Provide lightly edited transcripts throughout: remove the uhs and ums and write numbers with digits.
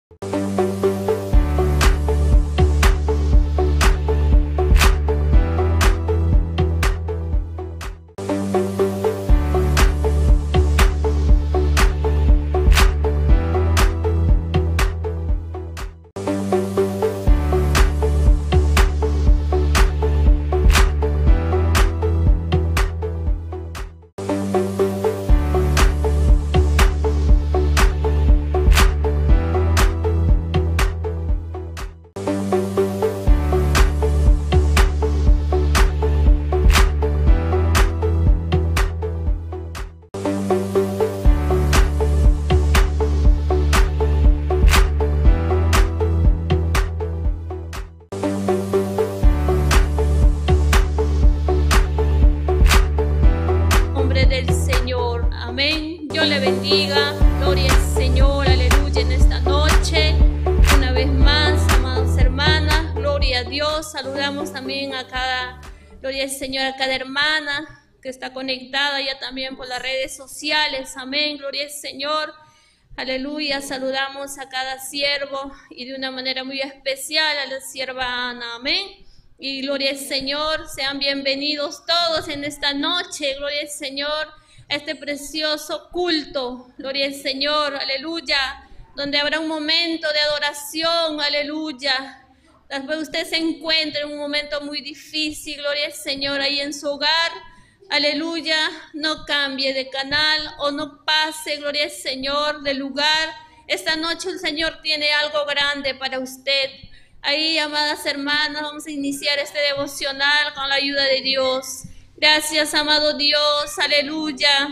Saludamos también a cada, gloria al Señor, a cada hermana que está conectada ya también por las redes sociales, amén, gloria al Señor, aleluya. Saludamos a cada siervo y de una manera muy especial a la sierva Ana, amén, y gloria al Señor. Sean bienvenidos todos en esta noche, gloria al Señor, a este precioso culto, gloria al Señor, aleluya, donde habrá un momento de adoración, aleluya. Tal vez usted se encuentre en un momento muy difícil, gloria al Señor, ahí en su hogar, aleluya, no cambie de canal o no pase, gloria al Señor, de lugar. Esta noche el Señor tiene algo grande para usted. Ahí, amadas hermanas, vamos a iniciar este devocional con la ayuda de Dios. Gracias, amado Dios, aleluya.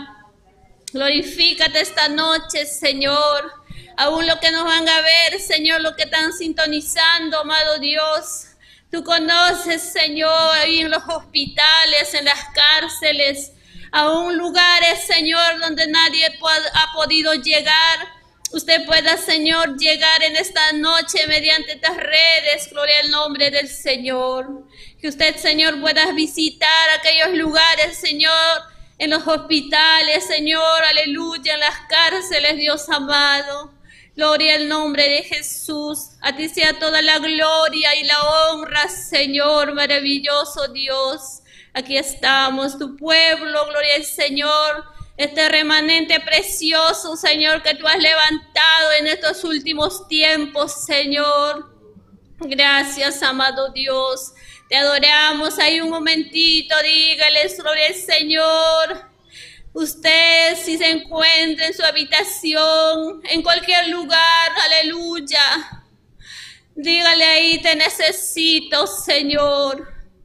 Glorifícate esta noche, Señor. Aún lo que nos van a ver, Señor, lo que están sintonizando, amado Dios. Tú conoces, Señor, ahí en los hospitales, en las cárceles, aún lugares, Señor, donde nadie ha podido llegar. Usted pueda, Señor, llegar en esta noche mediante estas redes, gloria al nombre del Señor. Que usted, Señor, pueda visitar aquellos lugares, Señor, en los hospitales, Señor, aleluya, en las cárceles, Dios amado. Gloria al nombre de Jesús. A ti sea toda la gloria y la honra, Señor, maravilloso Dios. Aquí estamos, tu pueblo, gloria al Señor. Este remanente precioso, Señor, que tú has levantado en estos últimos tiempos, Señor. Gracias, amado Dios. Te adoramos. Ahí un momentito, dígales, gloria al Señor. Usted, si se encuentra en su habitación, en cualquier lugar, aleluya, dígale ahí, te necesito, Señor,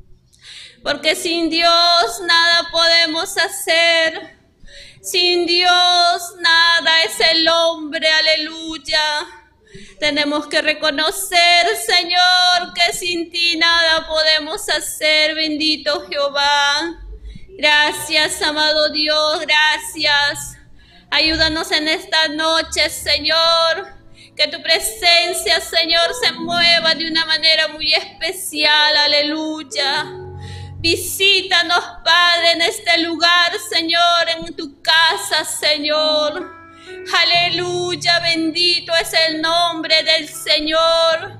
porque sin Dios nada podemos hacer, sin Dios nada es el hombre, aleluya. Tenemos que reconocer, Señor, que sin ti nada podemos hacer, bendito Jehová. Gracias, amado Dios, gracias. Ayúdanos en esta noche, Señor. Que tu presencia, Señor, se mueva de una manera muy especial, aleluya. Visítanos, Padre, en este lugar, Señor, en tu casa, Señor. Aleluya, bendito es el nombre del Señor.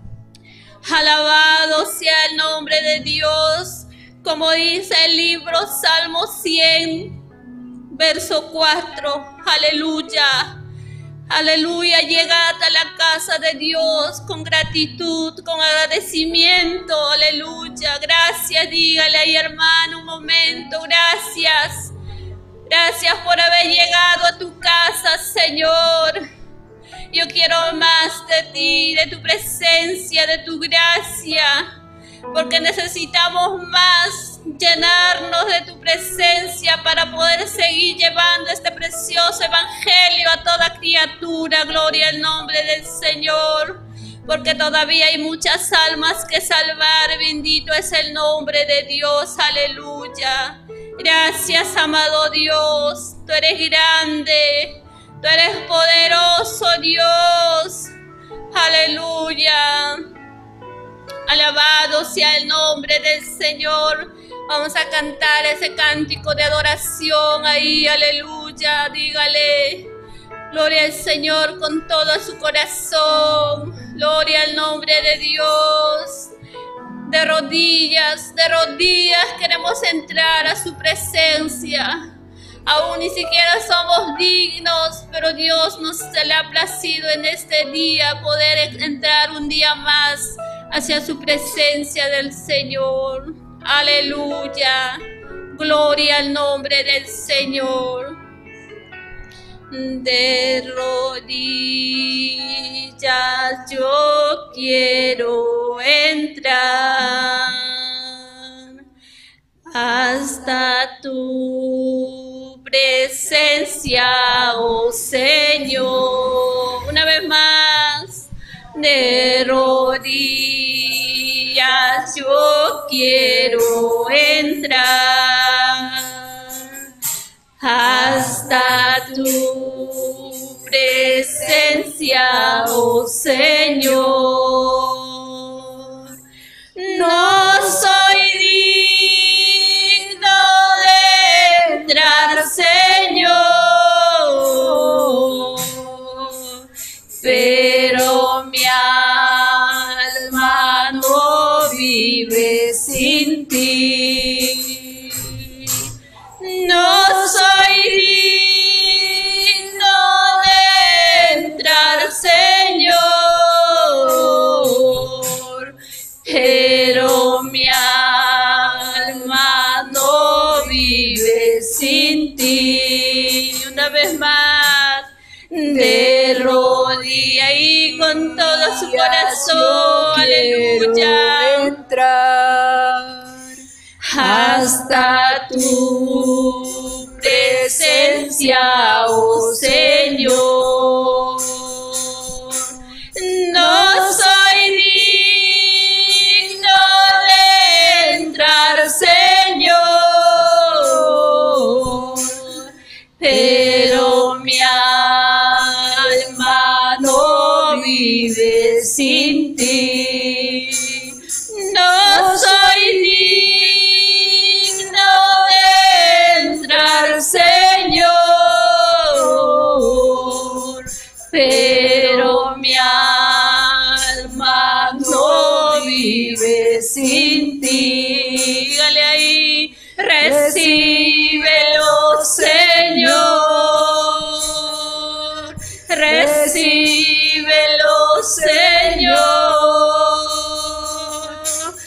Alabado sea el nombre de Dios. Como dice el libro Salmo 100, verso 4, aleluya, aleluya, llegad a la casa de Dios con gratitud, con agradecimiento, aleluya, gracias, dígale ahí hermano un momento, gracias, gracias por haber llegado a tu casa, Señor. Yo quiero más de ti, de tu presencia, de tu gracia, porque necesitamos más llenarnos de tu presencia para poder seguir llevando este precioso evangelio a toda criatura. Gloria al nombre del Señor, porque todavía hay muchas almas que salvar. Bendito es el nombre de Dios, aleluya. Gracias, amado Dios, tú eres grande, tú eres poderoso, Dios, aleluya. Alabado sea el nombre del Señor. Vamos a cantar ese cántico de adoración ahí, aleluya. Dígale, Gloria al Señor con todo su corazón. Gloria al nombre de Dios. De rodillas queremos entrar a su presencia. Aún ni siquiera somos dignos, pero Dios nos se le ha placido en este día poder entrar un día más hacia su presencia del Señor. Aleluya. Gloria al nombre del Señor. De rodillas yo quiero entrar hasta tu presencia, oh Señor. Una vez más. De rodillas yo quiero entrar hasta tu presencia, oh Señor. No soy digno de entrar, Señor, pero mi alma no vive sin ti. No soy digno de entrar, Señor, pero mi alma no vive sin ti. Una vez más, de rodilla y con todo su corazón, aleluya, entrar hasta tu presencia, oh Señor. No soy digno de entrar, Señor, pero mi alma no vive sin ti. No soy digno de entrar, Señor, pero mi alma no vive sin ti. Dígale ahí, recíbelo, Señor, recíbelo, Señor,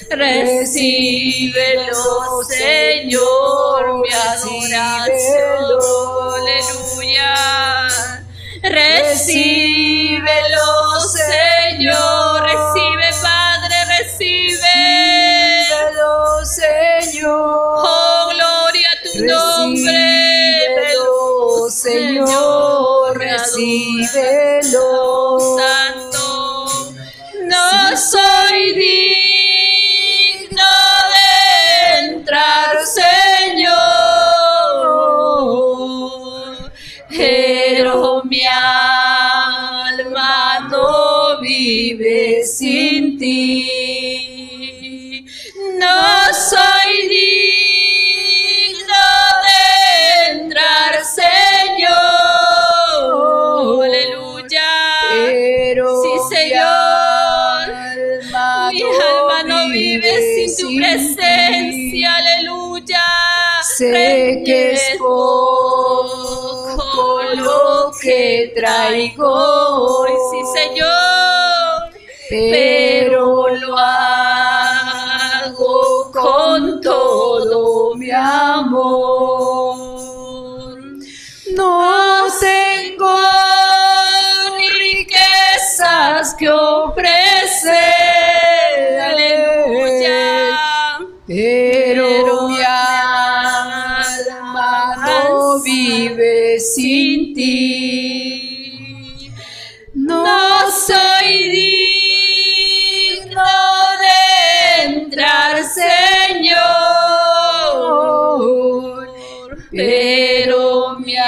recíbelo, Señor, mi adoración, aleluya. Recíbelo, Señor, recibe, Padre, recibe. Recíbelo, Señor. Oh, gloria a tu nombre. Recíbelo, Señor, recíbelo. Santo, no soy digno de entrar, Señor, pero mi alma no vive sin ti. No soy digno de entrar, Señor, aleluya. Pero Sí, Señor, mi mi alma no vive sin tu presencia, aleluya. Sé que es poco lo que traigo hoy, Sí, Señor, pero lo hago con todo mi amor. No tengo riquezas que ofrecer, aleluya, pero mi alma no vive sin ti. No soy digno de entrar, Señor, pero mi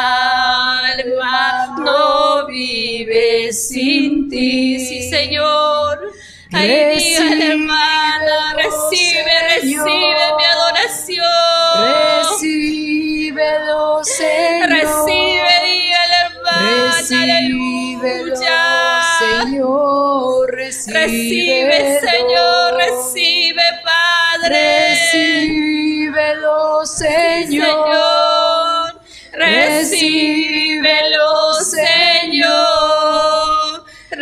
alma no vive sin ti. sí, Señor. Ay, dígale, hermana, recibe mi adoración. Recíbelo, Señor. Recibe, dígale, hermana, Señor, Recibe, Señor, recibe, Padre. Recíbelo, Señor. Recíbelo, Señor.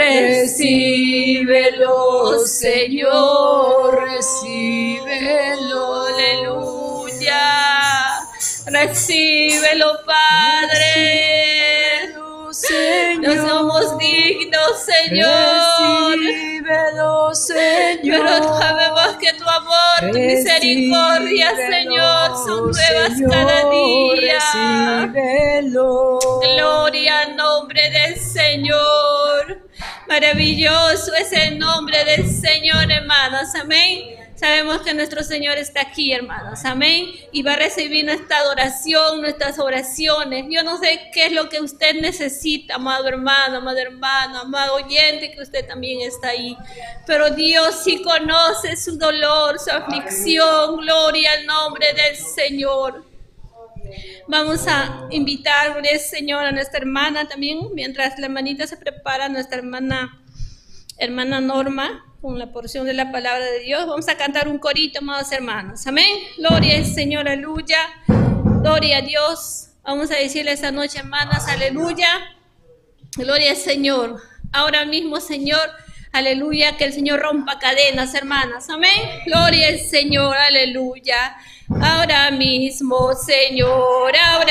Recíbelo, Señor. Recíbelo. Aleluya. Recíbelo, Padre. Señor. No somos dignos, Señor. Recíbelo, Señor. Pero sabemos que tu amor, tu misericordia, Señor, son nuevas cada día. Recíbelo. Gloria al nombre del Señor. Maravilloso es el nombre del Señor, hermanos. Amén. Sabemos que nuestro Señor está aquí, hermanos. Amén. Y va a recibir nuestra adoración, nuestras oraciones. Yo no sé qué es lo que usted necesita, amado hermano, amado oyente, que usted también está ahí. Pero Dios sí conoce su dolor, su aflicción. Gloria al nombre del Señor. Vamos a invitar, gloria al Señor, a nuestra hermana también. Mientras la hermanita se prepara, nuestra hermana Norma, con la porción de la palabra de Dios. Vamos a cantar un corito, amados hermanos. Amén. Gloria al Señor, aleluya. Gloria a Dios. Vamos a decirle esta noche, hermanas, aleluya. Gloria al Señor. Ahora mismo, Señor, aleluya, que el Señor rompa cadenas, hermanas. Amén. Gloria al Señor, aleluya. Ahora mismo, Señor,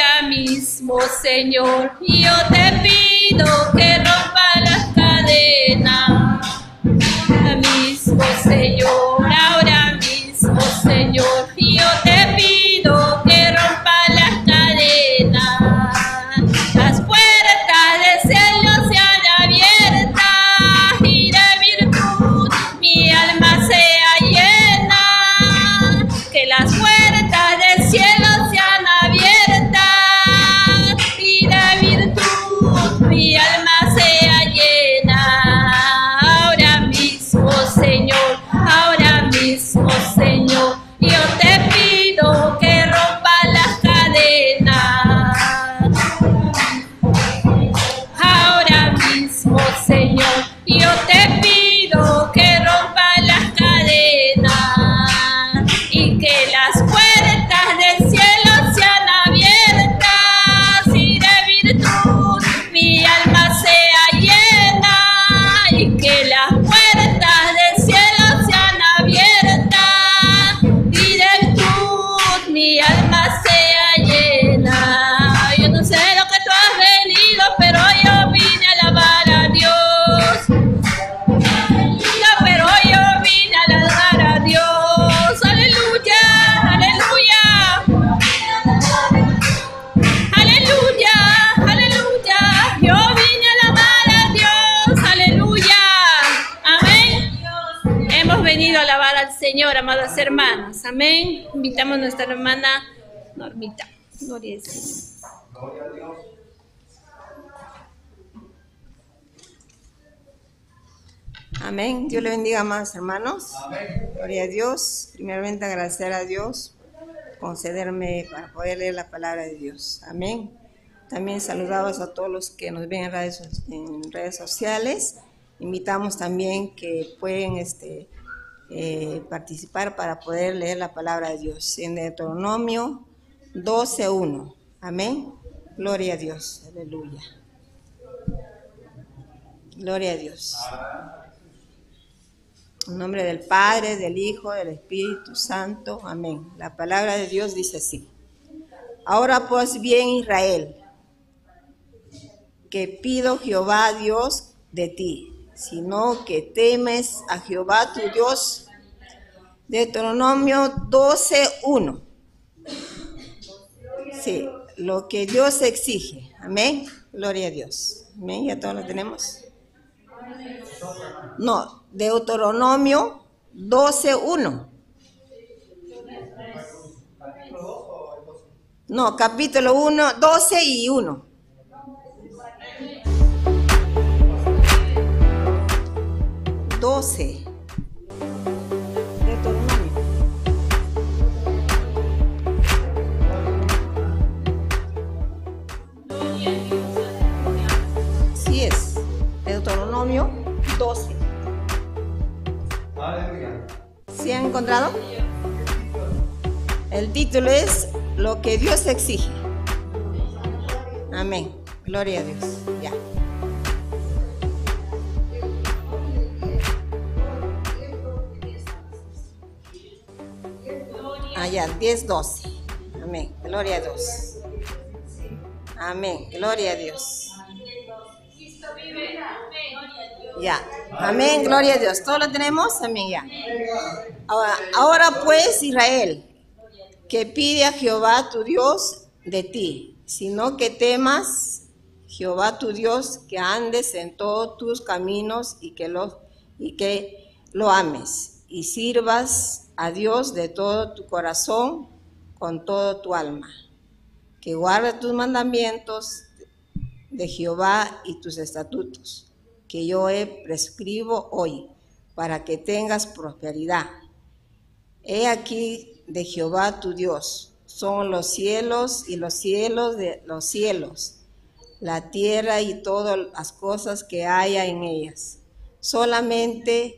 yo te pido que rompa las cadenas. Ahora mismo, Señor, yo te pido que rompa las cadenas. Las puertas del cielo sean abiertas y de virtud mi alma sea llena. Que las puertas del cielo sean abiertas y de virtud mi alma sea llena. Ahora mismo, Señor, yo te pido que rompa las cadenas. Ahora mismo, Señor, yo te pido que rompa las cadenas y que las puertas del cielo sean abiertas y de virtud mi alma sea llena. Y que las puertas del cielo sean abiertas y de virtud mi alma sea llena. Yo no sé lo que tú has venido, pero yo vine a alabar a Dios. Pero yo vine a alabar a Dios. Aleluya, aleluya. Aleluya, aleluya. Yo vine a alabar a Dios. Aleluya. Amén. Hemos venido a alabar al Señor, amadas hermanas. Amén. Invitamos a nuestra hermana Normita. Gloria al Señor. Amén. Dios le bendiga, amados hermanos. Amén. Gloria a Dios. Primeramente agradecer a Dios por concederme para poder leer la palabra de Dios. Amén. También saludamos a todos los que nos ven en redes sociales. Invitamos también que pueden participar para poder leer la palabra de Dios. En Deuteronomio 12:1. Amén. Gloria a Dios. Aleluya. Gloria a Dios. En nombre del Padre, del Hijo, del Espíritu Santo. Amén. La palabra de Dios dice así. Ahora pues bien, Israel, que pido Jehová Dios de ti, sino que temes a Jehová tu Dios. Deuteronomio 12:1. Sí, lo que Dios exige. Amén. Gloria a Dios. Amén. ¿Ya todos lo tenemos? No, Deuteronomio 12:1. No, capítulo 1, 12 y 1. Deuteronomio. Sí es. Deuteronomio 12. ¿Sí han encontrado? El título es Lo que Dios exige. Amén. Gloria a Dios. Ya. Allá, 10:12. Amén. Gloria a Dios. Amén. Gloria a Dios. Ya. Amén. Gloria a Dios. ¿Todo lo tenemos? Amén. Ya. Ahora pues, Israel, que pide a Jehová tu Dios de ti, sino que temas Jehová tu Dios, que andes en todos tus caminos y que lo ames y sirvas a Dios de todo tu corazón, con todo tu alma, que guarde tus mandamientos de Jehová y tus estatutos, que yo prescribo hoy, para que tengas prosperidad. He aquí de Jehová tu Dios son los cielos y los cielos de los cielos, la tierra y todas las cosas que haya en ellas. Solamente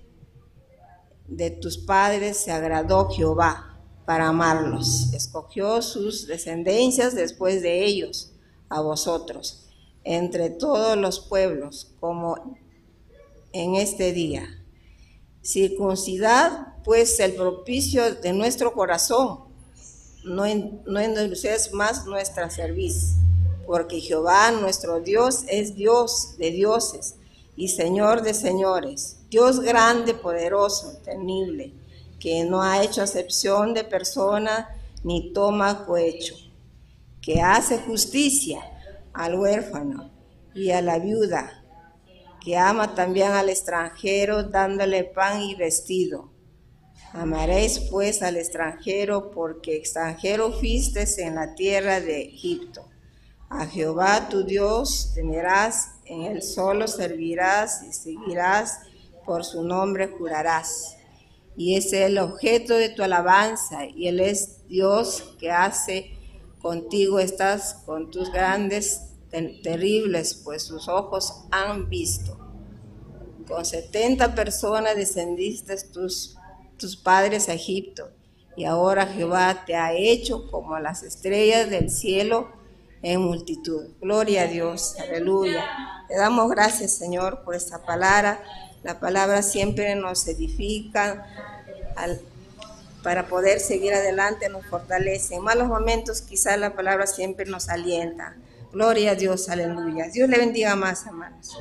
de tus padres se agradó Jehová para amarlos. Escogió sus descendencias después de ellos a vosotros, entre todos los pueblos, como en este día. Circuncidad pues el propicio de nuestro corazón, no endureceis más nuestra cerviz, porque Jehová nuestro Dios es Dios de dioses y Señor de señores, Dios grande, poderoso, temible, que no ha hecho acepción de persona ni toma cohecho, que hace justicia al huérfano y a la viuda, que ama también al extranjero, dándole pan y vestido. Amaréis pues al extranjero, porque extranjero fuisteis en la tierra de Egipto. A Jehová tu Dios temerás, en él solo servirás y seguirás, por su nombre jurarás. Y ese es el objeto de tu alabanza, y él es Dios que hace contigo estas con tus grandes terribles, pues sus ojos han visto. Con 70 personas descendiste tus padres a Egipto, y ahora Jehová te ha hecho como las estrellas del cielo en multitud. Gloria a Dios, aleluya. Le damos gracias, Señor, por esta palabra. La palabra siempre nos edifica para poder seguir adelante, nos fortalece. En malos momentos quizás la palabra siempre nos alienta. Gloria a Dios, aleluya. Dios le bendiga más, hermanos.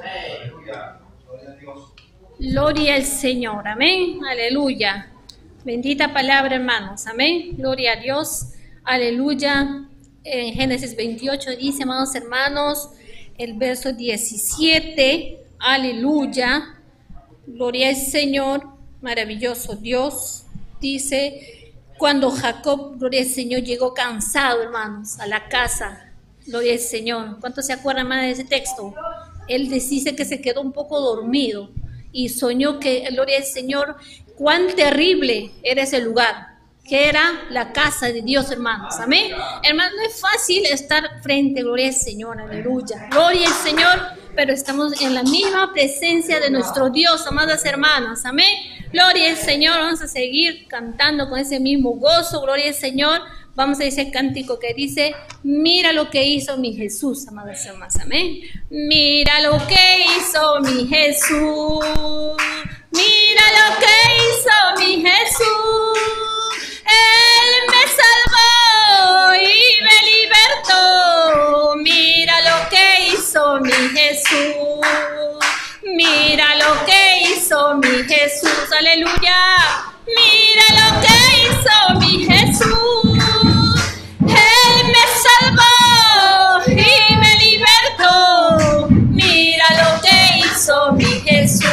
Gloria al Señor, amén, aleluya. Bendita palabra, hermanos, amén. Gloria a Dios, aleluya. En Génesis 28 dice, amados hermanos, el verso 17, aleluya. Gloria al Señor, maravilloso Dios. Dice, cuando Jacob, gloria al Señor, llegó cansado, hermanos, a la casa. Gloria al Señor. ¿Cuántos se acuerdan más de ese texto? Él dice que se quedó un poco dormido y soñó que, gloria al Señor, cuán terrible era ese lugar, que era la casa de Dios, hermanos. Amén. Hermanos, no es fácil estar frente, gloria al Señor, aleluya. Gloria al Señor, pero estamos en la misma presencia de nuestro Dios, amadas hermanas. Amén. Gloria al Señor. Vamos a seguir cantando con ese mismo gozo, gloria al Señor. Vamos a ese cántico que dice, mira lo que hizo mi Jesús, amadas hermanas, amén. Mira lo que hizo mi Jesús, mira lo que hizo mi Jesús. Él me salvó y me libertó, mira lo que hizo mi Jesús, mira lo que hizo mi Jesús, aleluya. Mira lo que hizo mi Jesús. Él me salvó y me libertó. Mira lo que hizo mi Jesús.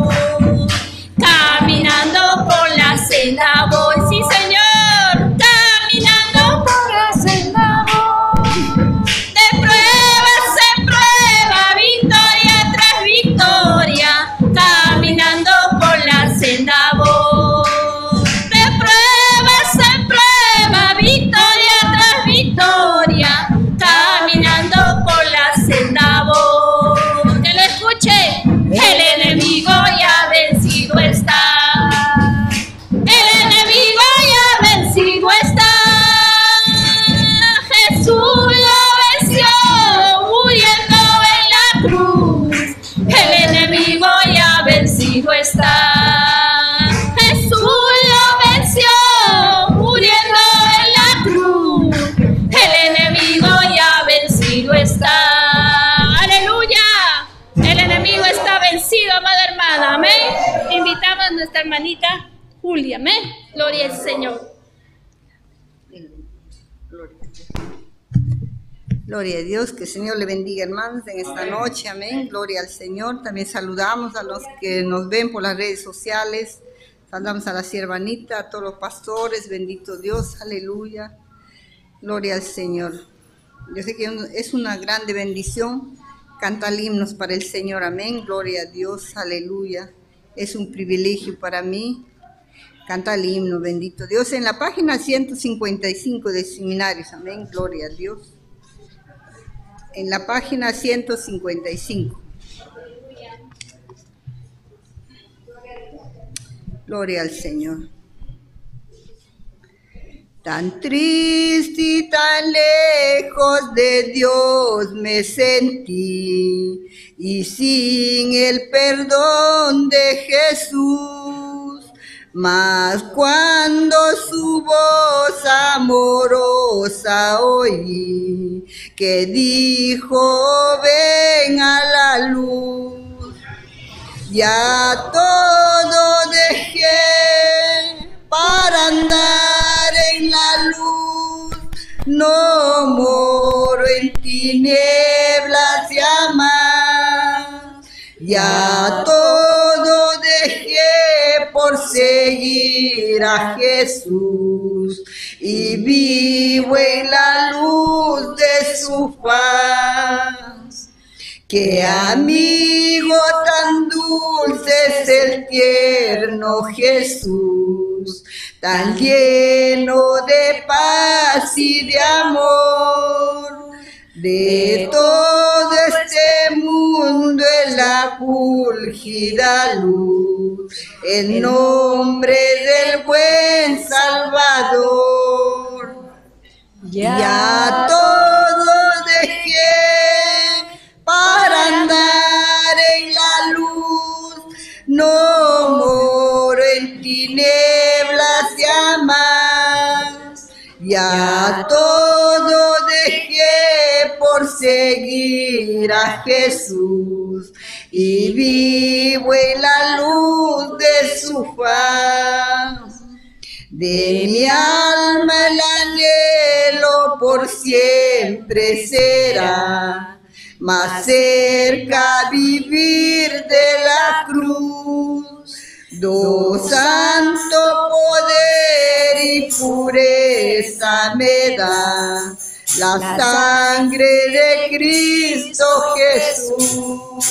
Caminando por la senda voy, sí Señor. Caminando por la senda voy. De pruebas en prueba, victoria tras victoria. Caminando por la senda voy. De pruebas hermanita Julia. Amén. Gloria al Señor. Gloria a Dios, que el Señor le bendiga, hermanos, en esta noche, amén. Gloria al Señor. También saludamos a los que nos ven por las redes sociales. Saludamos a la sierva Anita, a todos los pastores, bendito Dios, aleluya. Gloria al Señor. Yo sé que es una grande bendición cantar himnos para el Señor, amén. Gloria a Dios, aleluya. Es un privilegio para mí cantar el himno, bendito Dios. En la página 155 de Seminarios, amén. Gloria a Dios. En la página 155. Gloria al Señor. Tan triste y tan lejos de Dios me sentí, y sin el perdón de Jesús, mas cuando su voz amorosa oí, que dijo, ven a la luz, ya todo dejé para andar en la luz, no moro en tinieblas ya más, ya todo dejé por seguir a Jesús, y vivo en la luz de su faz. Qué amigo tan dulce es el tierno Jesús, tan lleno de paz y de amor. De todo este mundo es la fulgida luz, el nombre del buen Salvador. Ya todo dejé para andar en la luz, no moro en tinieblas ya más, ya todo dejé por seguir a Jesús, y vivo en la luz de su faz. De mi alma el anhelo por siempre será, más cerca vivir de la cruz, do santo poder y pureza me da la sangre de Cristo Jesús.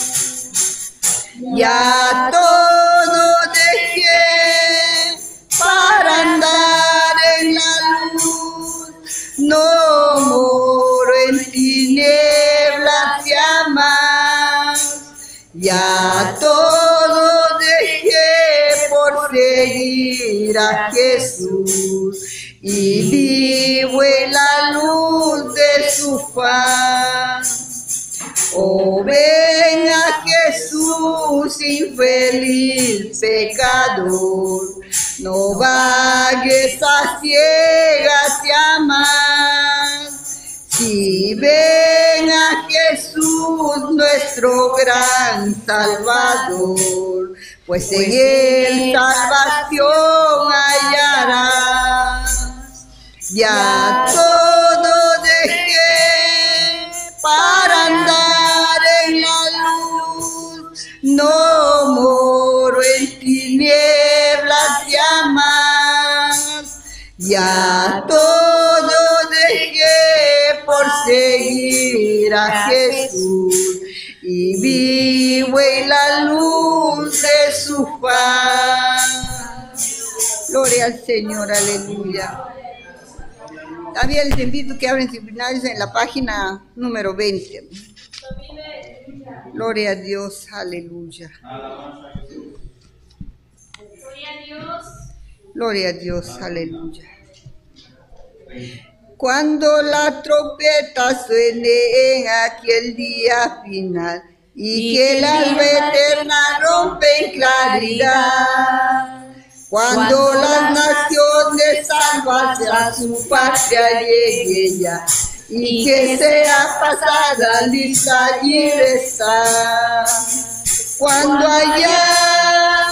Ya todo dejé para andar en la luz, no moro en tinieblas ya más, ya todo dejé por seguir a Jesús, y vivo en la luz de su faz. Oh, ven a Jesús, infeliz pecador, no vagues a ciegas ya más. Si ven a Jesús, nuestro gran Salvador, pues en él salvación hallarás. Ya todo dejé para andar en la luz, no moro en tinieblas ya más, ya todo dejé por seguir a Jesús, y vivo en la luz de su faz. Gloria al Señor, aleluya. También les invito que abren seminarios en la página número 20. Gloria a Dios, aleluya. Gloria a Dios. Gloria a Dios, aleluya. Cuando la trompeta suene en aquel día final, y que el alba eterna rompe en claridad, cuando las naciones salvas a su patria llegue ya, y que sea pasada lista y está, cuando allá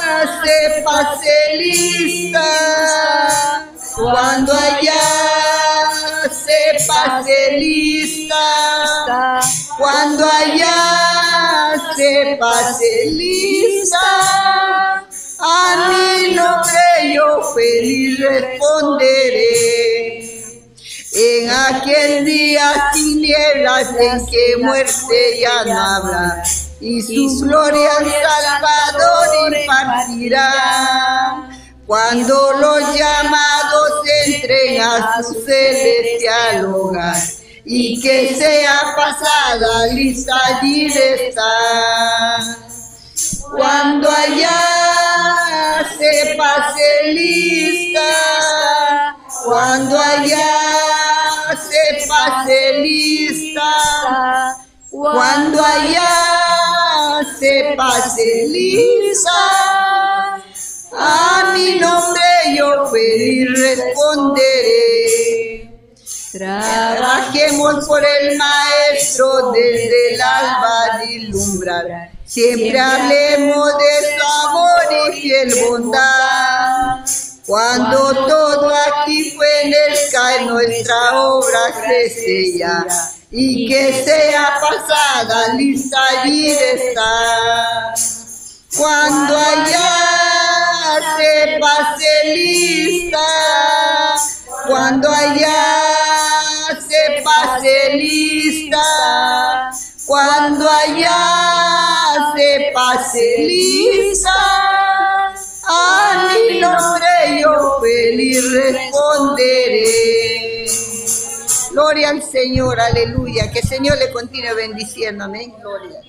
se pase lista, cuando allá se pase lista, cuando allá se pase lista, a mi nombre yo feliz responderé. En aquel día tinieblas en que muerte ya no habrá, y su gloria al Salvador impartirá. Cuando los llamados entren a su celestial hogar, y que sea pasada lista allí de estar. Cuando allá se pase lista, cuando allá se pase lista, cuando allá se pase lista, a mi nombre yo feliz responderé. Trabajemos por el Maestro desde el alba dilumbrar. Siempre hablemos de su amor y fiel bondad. Cuando todo aquí fue en el caer, nuestra obra se sella, y que sea pasada lista allí de estar. Cuando allá se pase lista, cuando allá se pase lista, cuando allá se pase lista, a mi nombre yo feliz responderé. Gloria al Señor, aleluya. Que el Señor le continúe bendiciendo, amén. Gloria.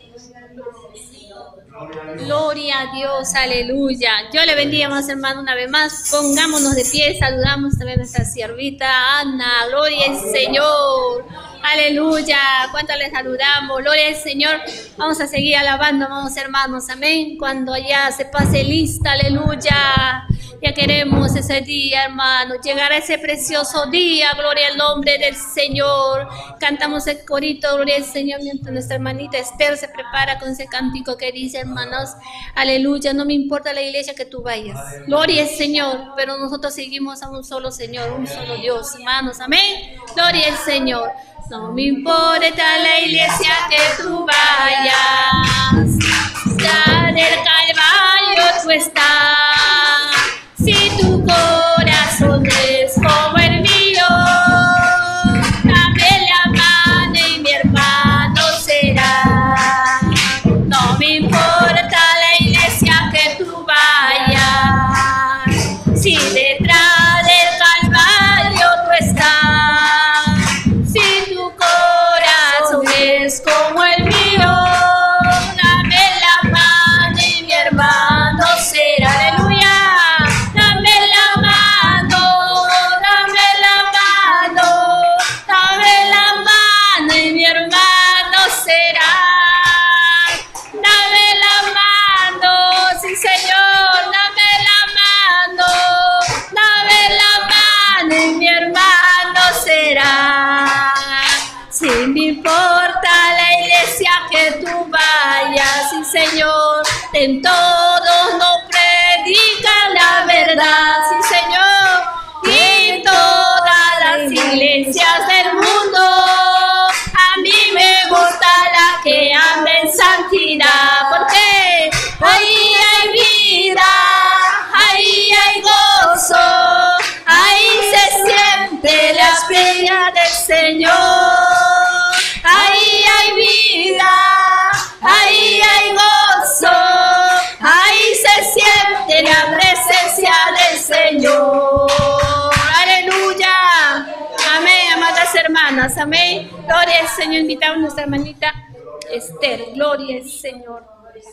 Gloria a Dios, aleluya. Yo le bendiga, más hermano, una vez más. Pongámonos de pie, saludamos también a nuestra siervita Ana. Gloria al Señor, aleluya. ¿Cuánto le saludamos? Gloria al Señor. Vamos a seguir alabando, amados hermanos, amén. Cuando ya se pase lista, aleluya. Ya queremos ese día, hermano, llegar a ese precioso día. Gloria al nombre del Señor. Cantamos el corito, gloria al Señor, mientras nuestra hermanita Esther se prepara con ese cántico que dice, hermanos, aleluya, no me importa la iglesia que tú vayas. Gloria al Señor, pero nosotros seguimos a un solo Señor, un solo Dios, hermanos, amén. Gloria al Señor. No me importa la iglesia que tú vayas, ya del Calvario tú estás. Si tu corazón es como el mío, dame la mano y mi hermano será. No me importa la iglesia que tú vayas, si detrás del Calvario tú estás. Si tu corazón es como el mío, dame la mano y mi hermano será. Aleluya. Sin importa la iglesia que tú vayas, sí Señor, en todos nos predican la verdad, sí Señor, y en todas las iglesias del mundo, a mí me gusta la que anda en santidad, porque ahí hay vida, ahí hay gozo, ahí se siente la presencia del Señor. Ahí hay vida, ahí hay gozo, ahí se siente la presencia del Señor. Aleluya. Amén, amadas hermanas, amén. Gloria al Señor. Invitamos a nuestra hermanita Esther. Gloria al Señor.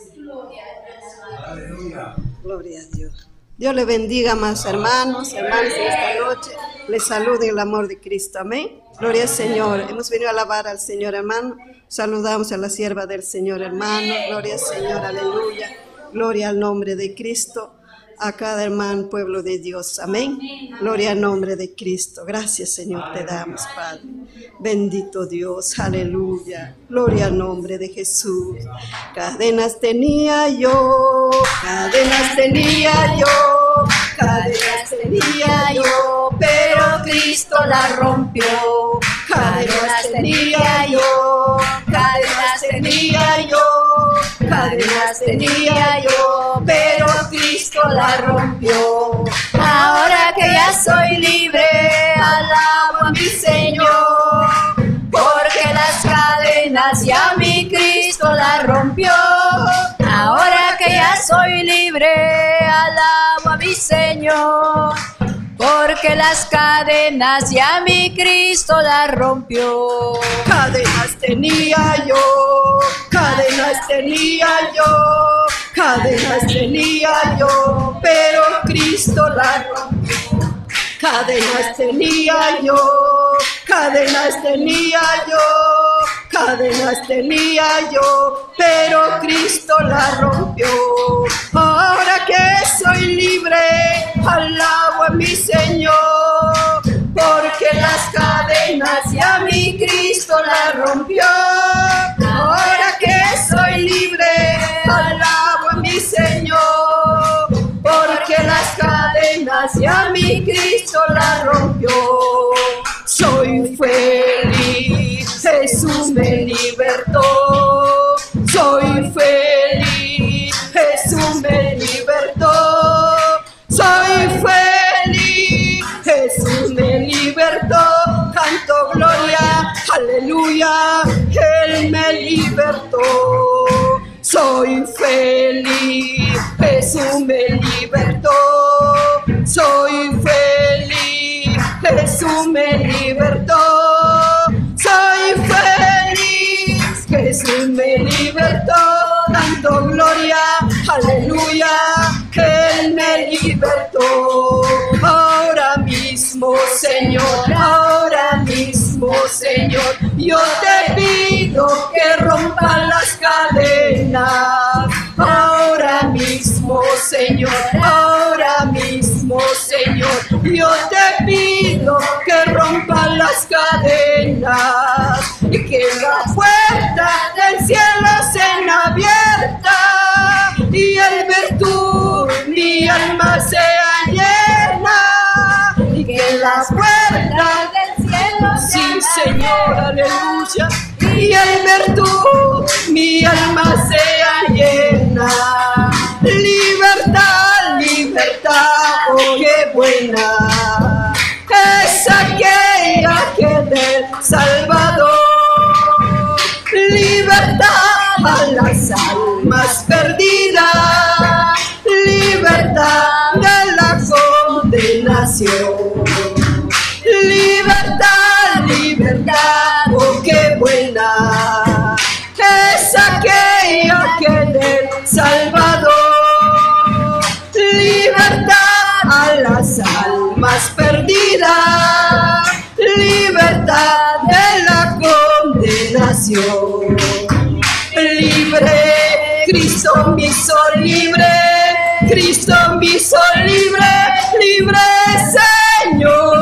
Aleluya. Gloria a Dios. Dios le bendiga, más hermanos, hermanas, en esta noche. Les saludo en el amor de Cristo. Amén. Gloria al Señor. Hemos venido a alabar al Señor, hermano. Saludamos a la sierva del Señor, hermano. Gloria al Señor. Aleluya. Gloria al nombre de Cristo. A cada hermano, pueblo de Dios. Amén. Gloria al nombre de Cristo. Gracias, Señor, te damos, Padre. Bendito Dios. Aleluya. Gloria al nombre de Jesús. Cadenas tenía yo. Cadenas tenía yo, cadenas tenía yo, pero Cristo las rompió. Cadenas tenía yo, cadenas tenía yo, cadenas tenía yo, pero Cristo las rompió. Ahora que ya soy libre, alabo a mi Señor, porque las cadenas ya mi Cristo las rompió. Ahora que ya soy libre, alabo a mi Señor, porque las cadenas ya mi Cristo las rompió. Cadenas tenía yo, cadenas tenía yo, cadenas tenía yo, pero Cristo las rompió. Cadenas tenía yo, cadenas tenía yo, cadenas tenía yo, pero Cristo la rompió. Ahora que soy libre, alabo a mi Señor, porque las cadenas ya mi Cristo la rompió. Ahora que soy libre, alabo a mi Señor, porque las cadenas ya mi Cristo la rompió. Soy feliz, Jesús me libertó. Soy feliz, Jesús me libertó. Soy feliz, Jesús me libertó. Canto gloria, aleluya, Él me libertó. Soy feliz, Jesús me libertó. Soy feliz, Jesús me libertó. Soy feliz, Jesús me libertó. Dando gloria, aleluya, Él me libertó. Ahora mismo, Señor, ahora mismo, Señor, yo te pido que rompan las cadenas. Ahora mismo, Señor, ahora mismo, Señor, yo te pido que rompan las cadenas y que la puerta del cielo sea abierta y en virtud mi alma sea llena y que las puertas del cielo sí, Señor, aleluya, y en virtud mi alma sea llena. Libertad, libertad, oh qué buena es aquella que del Salvador. Libertad a las almas perdidas, libertad de la condenación. Libertad, libertad, oh qué buena es aquella que del Salvador. Libertad a las almas perdidas, libertad de la condenación. Libre, Cristo me hizo libre, Cristo me hizo libre, libre Señor.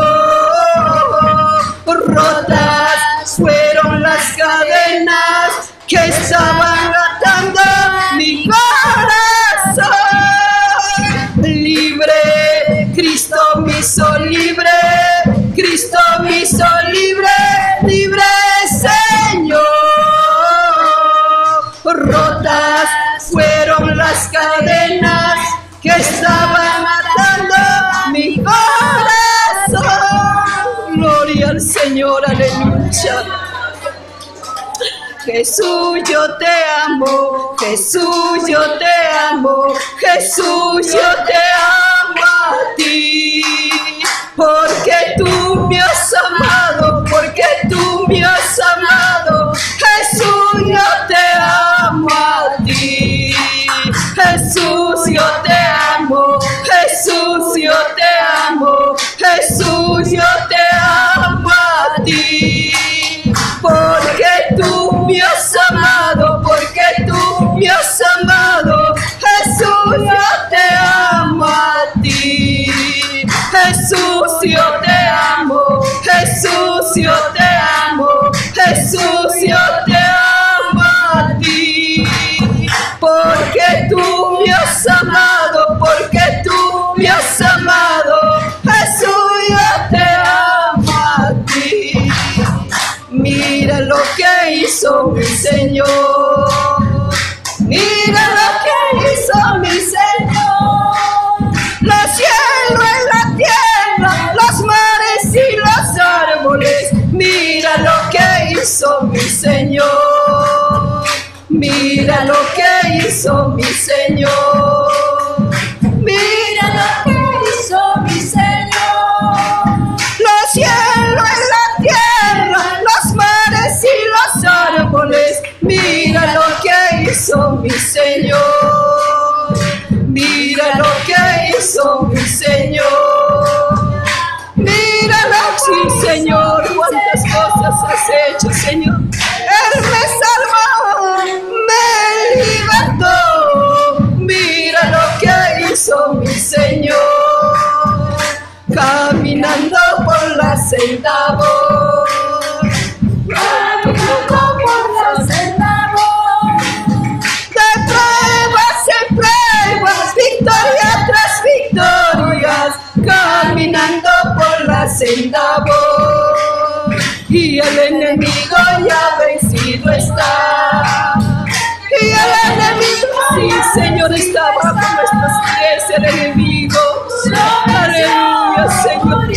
Rotas fueron las cadenas que estaban atando mi corazón. Libre, Cristo me hizo libre, Cristo me hizo libre, libre Señor. Rotas fueron las cadenas que estaban atando mi corazón. Gloria al Señor, aleluya. Jesús, yo te amo, Jesús, yo te amo, Jesús, yo te amo a ti, porque tú me has amado, porque tú me has amado, Jesús, yo te amo a ti, Jesús, yo te amo, Jesús, yo te amo, Jesús, yo te amo a ti, porque tú me has amado, porque tú me has amado, Jesús, yo te amo a ti, Jesús, yo te amo, Jesús, yo te amo, Jesús, yo te amo a ti, porque tú me has amado, Mira lo que hizo mi Señor. Mira lo que hizo mi Señor. Los cielos y la tierra, los mares y los árboles. Mira lo que hizo mi Señor. Mira lo que hizo mi Señor. Míralo, sí, Señor, cuántas cosas has hecho, Señor. Él me salvó, me libertó. Mira lo que hizo mi Señor. Caminando por la senda voy. Caminando por la senda voy. De pruebas en pruebas, victoria tras victorias. Caminando por la senda voy. Y el enemigo ya vencido está. Y el enemigo, sí, Señor, está bajo nuestros pies el enemigo. Aleluya, Señor.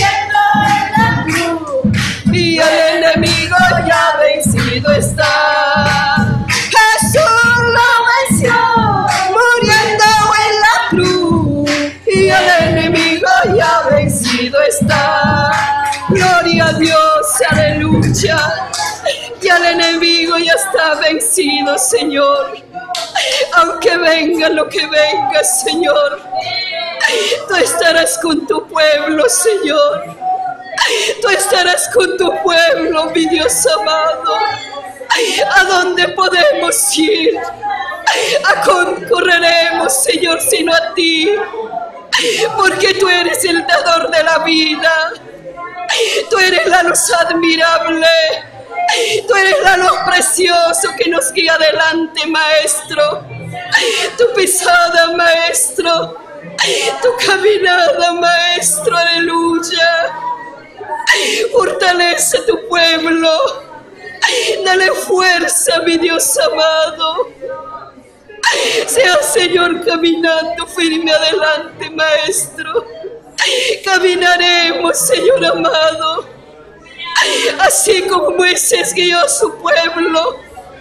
Y el enemigo ya vencido está. Jesús lo venció, muriendo en la cruz. Y el enemigo ya vencido está. Gloria a Dios, aleluya. Y el enemigo ya está vencido, Señor. Aunque venga lo que venga, Señor, tú estarás con tu pueblo, Señor. Tú estarás con tu pueblo, mi Dios amado. ¿A dónde podemos ir? ¿A correremos, Señor, sino a ti? Porque tú eres el dador de la vida. Tú eres la luz admirable. Tú eres la luz preciosa que nos guía adelante, Maestro. Tu pisada, Maestro. Tu caminada, Maestro. Aleluya. Fortalece tu pueblo. Dale fuerza, mi Dios amado. Sea, Señor, caminando firme adelante, Maestro. Caminaremos, Señor amado, así como Moisés guió a su pueblo.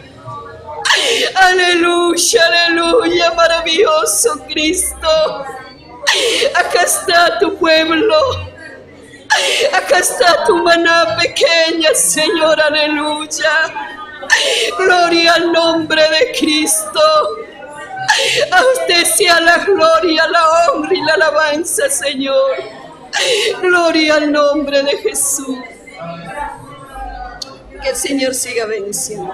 Aleluya, aleluya, maravilloso Cristo. Acá está tu pueblo. Acá está tu maná pequeña, Señor, aleluya. Gloria al nombre de Cristo. A usted sea la gloria, la honra y la alabanza, Señor. Gloria al nombre de Jesús. Que el Señor siga bendiciendo.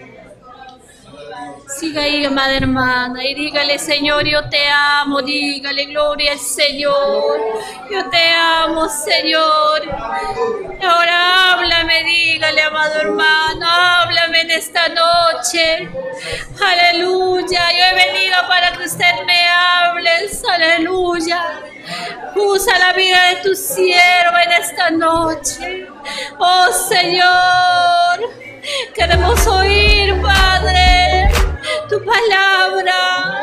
Siga ahí, amada hermana, y dígale, Señor, yo te amo. Dígale, gloria al Señor. Yo te amo, Señor. Ahora háblame, dígale, amado hermano, háblame en esta noche. Aleluya. Yo he venido para que usted me hable. Aleluya. Usa la vida de tu siervo en esta noche. Oh, Señor, queremos oír, Padre, tu palabra.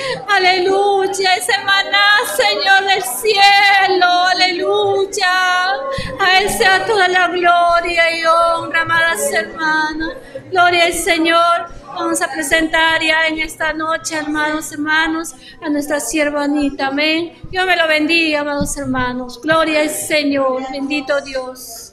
Aleluya. Ese maná, Señor, del cielo. Aleluya. A Él sea toda la gloria y honra, amadas hermanas. Gloria al Señor. Vamos a presentar ya en esta noche, hermanos, a nuestra sierva Anita. Amén. Dios me lo bendiga, amados hermanos. Gloria al Señor. Bendito Dios.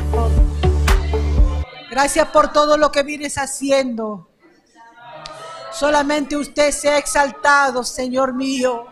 Gracias por todo lo que vienes haciendo. Solamente usted sea exaltado, Señor mío.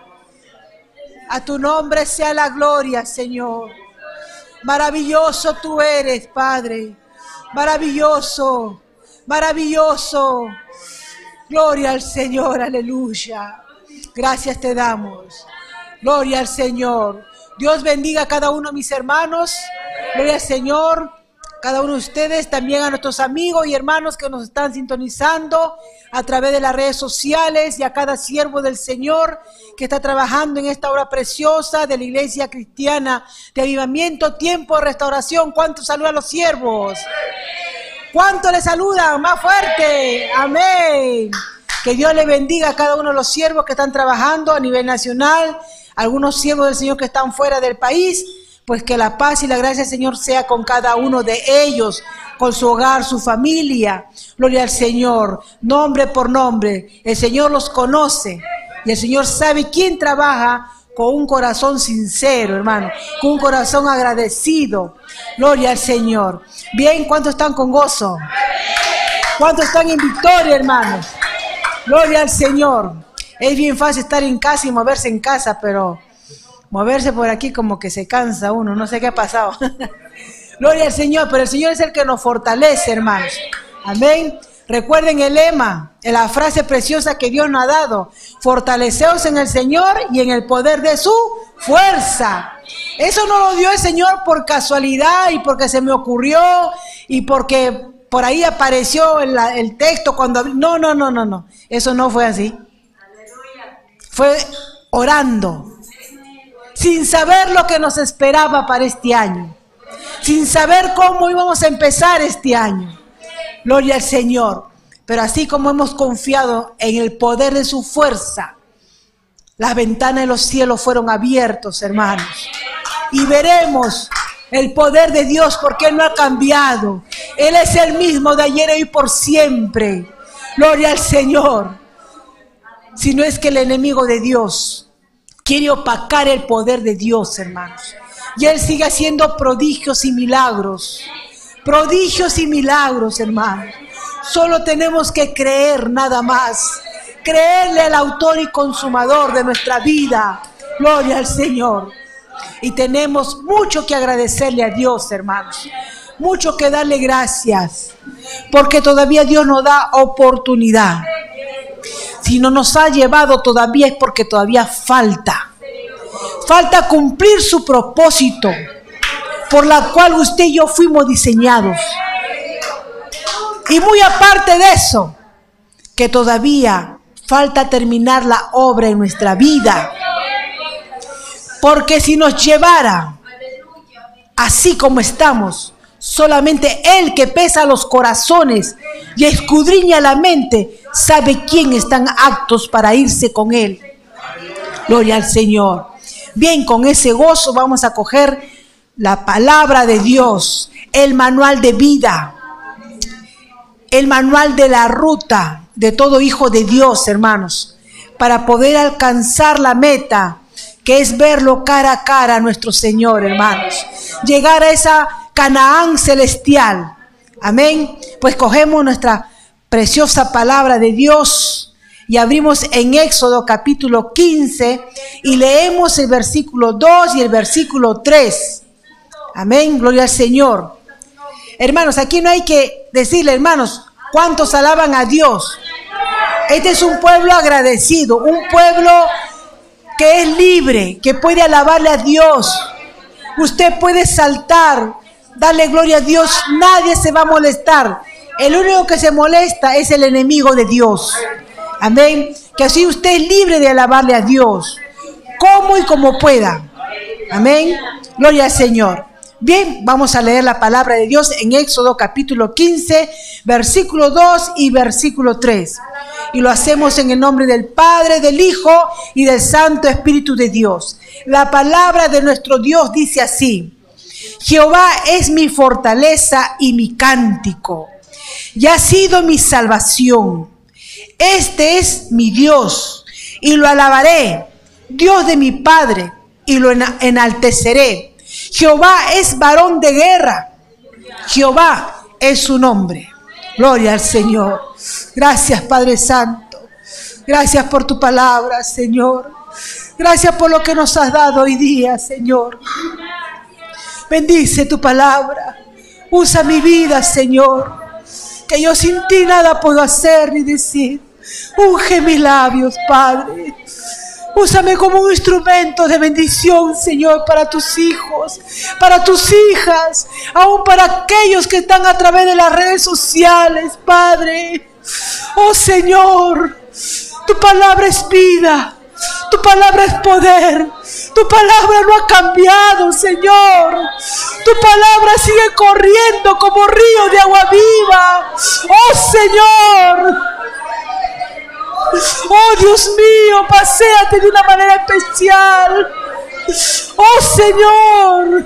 A tu nombre sea la gloria, Señor. Maravilloso tú eres, Padre. Maravilloso, maravilloso. Gloria al Señor, aleluya. Gracias te damos. Gloria al Señor. Dios bendiga a cada uno de mis hermanos. Gloria al Señor. Cada uno de ustedes, también a nuestros amigos y hermanos que nos están sintonizando a través de las redes sociales, y a cada siervo del Señor que está trabajando en esta obra preciosa de la Iglesia Cristiana de Avivamiento, Tiempo de Restauración. ¿Cuántos saludan a los siervos? ¿Cuántos les saludan? Más fuerte. Amén. Que Dios le bendiga a cada uno de los siervos que están trabajando a nivel nacional, algunos siervos del Señor que están fuera del país. Pues que la paz y la gracia del Señor sea con cada uno de ellos, con su hogar, su familia. Gloria al Señor, nombre por nombre. El Señor los conoce y el Señor sabe quién trabaja con un corazón sincero, hermano, con un corazón agradecido. Gloria al Señor. Bien, ¿cuántos están con gozo? ¿Cuántos están en victoria, hermanos? Gloria al Señor. Es bien fácil estar en casa y moverse en casa, pero moverse por aquí como que se cansa uno, no sé qué ha pasado. Gloria al Señor, pero el Señor es el que nos fortalece, hermanos. Amén. Recuerden el lema, la frase preciosa que Dios nos ha dado: fortaleceos en el Señor y en el poder de su fuerza. Eso no lo dio el Señor por casualidad y porque se me ocurrió y porque por ahí apareció el texto cuando... No. Eso no fue así. Fue orando, sin saber lo que nos esperaba para este año, sin saber cómo íbamos a empezar este año. Gloria al Señor. Pero así como hemos confiado en el poder de su fuerza, las ventanas de los cielos fueron abiertos, hermanos. Y veremos el poder de Dios, porque Él no ha cambiado. Él es el mismo de ayer, hoy, por siempre. Gloria al Señor. Si no es que el enemigo de Dios quiere opacar el poder de Dios, hermanos. Y Él sigue haciendo prodigios y milagros. Prodigios y milagros, hermanos. Solo tenemos que creer, nada más. Creerle al autor y consumador de nuestra vida. Gloria al Señor. Y tenemos mucho que agradecerle a Dios, hermanos. Mucho que darle gracias. Porque todavía Dios nos da oportunidad. Si no nos ha llevado todavía es porque todavía falta. Falta cumplir su propósito, por la cual usted y yo fuimos diseñados. Y muy aparte de eso, que todavía falta terminar la obra en nuestra vida. Porque si nos llevara así como estamos, solamente Él, que pesa los corazones y escudriña la mente, sabe quién están aptos para irse con Él. Gloria al Señor. Bien, con ese gozo vamos a coger la palabra de Dios, el manual de vida, el manual de la ruta de todo hijo de Dios, hermanos, para poder alcanzar la meta, que es verlo cara a cara a nuestro Señor, hermanos. Llegar a esa Canaán celestial. Amén. Pues cogemos nuestra preciosa palabra de Dios y abrimos en Éxodo capítulo 15 y leemos el versículo 2 y el versículo 3. Amén. Gloria al Señor. Hermanos, aquí no hay que decirle, hermanos, ¿cuántos alaban a Dios? Este es un pueblo agradecido, un pueblo que es libre, que puede alabarle a Dios. Usted puede saltar, darle gloria a Dios, nadie se va a molestar. El único que se molesta es el enemigo de Dios. Amén. Que así usted es libre de alabarle a Dios, como y como pueda. Amén. Gloria al Señor. Bien, vamos a leer la palabra de Dios en Éxodo capítulo 15, versículo 2 y versículo 3. Y lo hacemos en el nombre del Padre, del Hijo y del Santo Espíritu de Dios. La palabra de nuestro Dios dice así: Jehová es mi fortaleza y mi cántico, y ha sido mi salvación. Este es mi Dios, y lo alabaré, Dios de mi Padre, y lo enalteceré. Jehová es varón de guerra, Jehová es su nombre. Gloria al Señor. Gracias, Padre Santo. Gracias por tu palabra, Señor. Gracias por lo que nos has dado hoy día, Señor. Bendice tu palabra. Usa mi vida, Señor, que yo sin ti nada puedo hacer ni decir. Unge mis labios, Padre. Úsame como un instrumento de bendición, Señor, para tus hijos, para tus hijas, aún para aquellos que están a través de las redes sociales, Padre. Oh, Señor, tu palabra es vida, tu palabra es poder, tu palabra no ha cambiado, Señor. Tu palabra sigue corriendo como río de agua viva. Oh, Señor. Oh, Dios mío, paséate de una manera especial. Oh, Señor.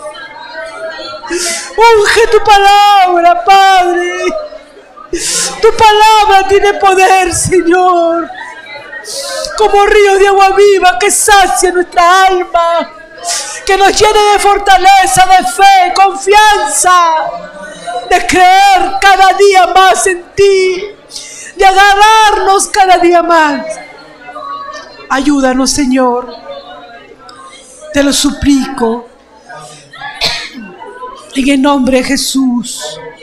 Unge tu palabra, Padre. Tu palabra tiene poder, Señor, como río de agua viva que sacia nuestra alma, que nos llene de fortaleza, de fe, confianza, de creer cada día más en ti, de agarrarnos cada día más. Ayúdanos, Señor, te lo suplico, en el nombre de Jesús.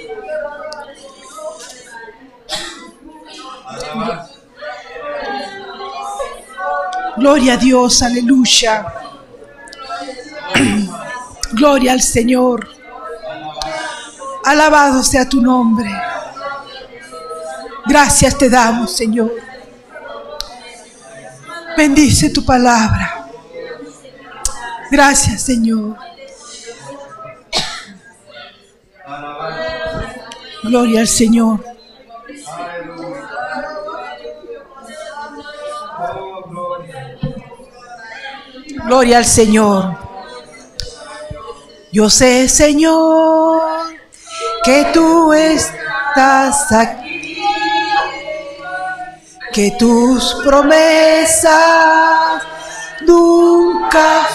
Gloria a Dios, aleluya. Gloria al Señor. Alabado sea tu nombre. Gracias te damos, Señor. Bendice tu palabra. Gracias, Señor. Gloria al Señor. Gloria al Señor. Yo sé, Señor, que tú estás aquí, que tus promesas nunca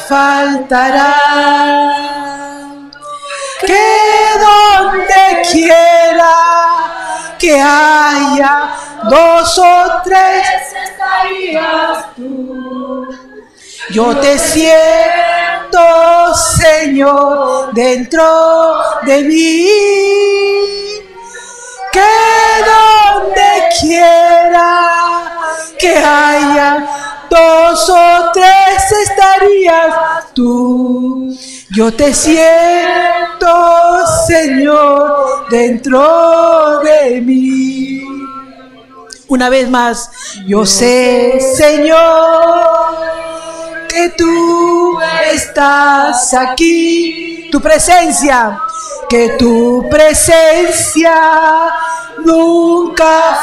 faltarán, que donde quiera que haya dos o tres estarías tú. Yo te siento, Señor, dentro de mí, que donde quiera que haya dos o tres estarías tú. Yo te siento, Señor, dentro de mí. Una vez más, yo sé, Señor, que tú estás aquí, tu presencia, que tu presencia nunca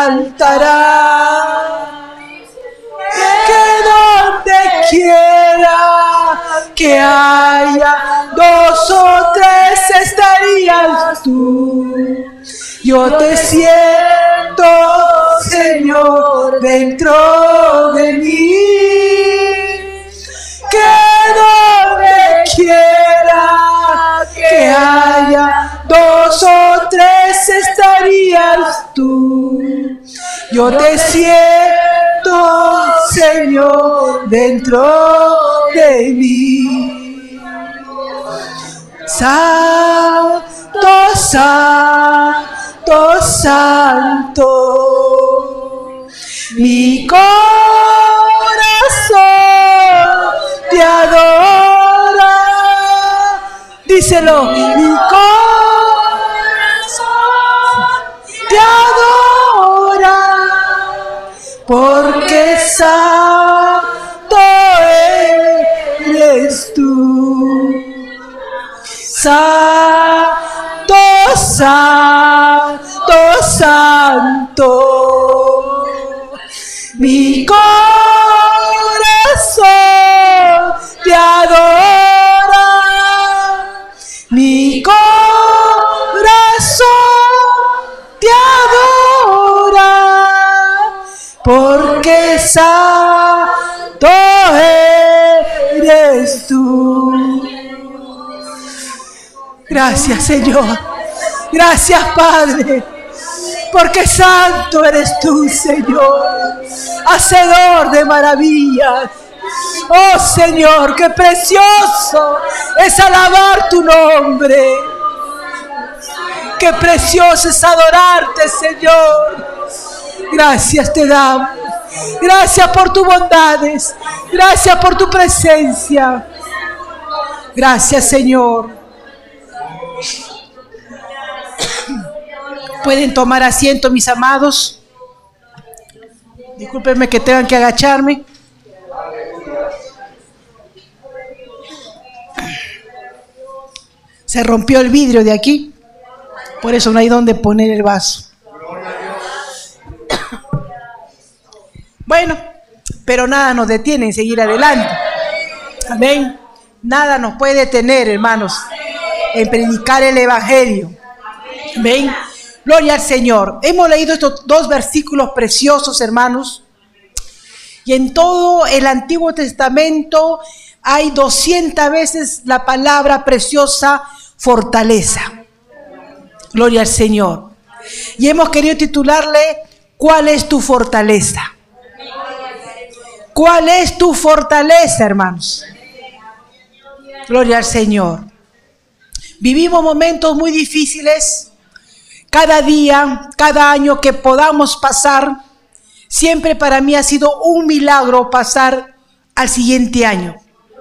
faltará, que donde quiera que haya dos o tres estarías tú. Yo te siento, Señor, dentro de mí, que donde quiera que haya dos o tres estarías tú. Yo te siento, Señor, dentro de mí. Santo, santo, santo, mi corazón te adora. Díselo, mi corazón te adora, porque santo eres tú. Santo, santo, santo, mi corazón te adora, mi corazón te adora, porque santo eres tú. Gracias, Señor. Gracias, Padre. Porque santo eres tú, Señor, hacedor de maravillas. Oh Señor, qué precioso es alabar tu nombre. Qué precioso es adorarte, Señor. Gracias te damos. Gracias por tus bondades. Gracias por tu presencia. Gracias, Señor. Pueden tomar asiento, mis amados. Discúlpenme que tengan que agacharme. Se rompió el vidrio de aquí. Por eso no hay donde poner el vaso. Bueno, pero nada nos detiene en seguir adelante. Amén. Nada nos puede detener, hermanos, en predicar el Evangelio. Amén. Gloria al Señor. Hemos leído estos dos versículos preciosos, hermanos. Y en todo el Antiguo Testamento hay 200 veces la palabra preciosa fortaleza. Gloria al Señor. Y hemos querido titularle ¿cuál es tu fortaleza? ¿Cuál es tu fortaleza, hermanos? Gloria al Señor. Vivimos momentos muy difíciles. Cada día, cada año que podamos pasar, siempre para mí ha sido un milagro pasar al siguiente año.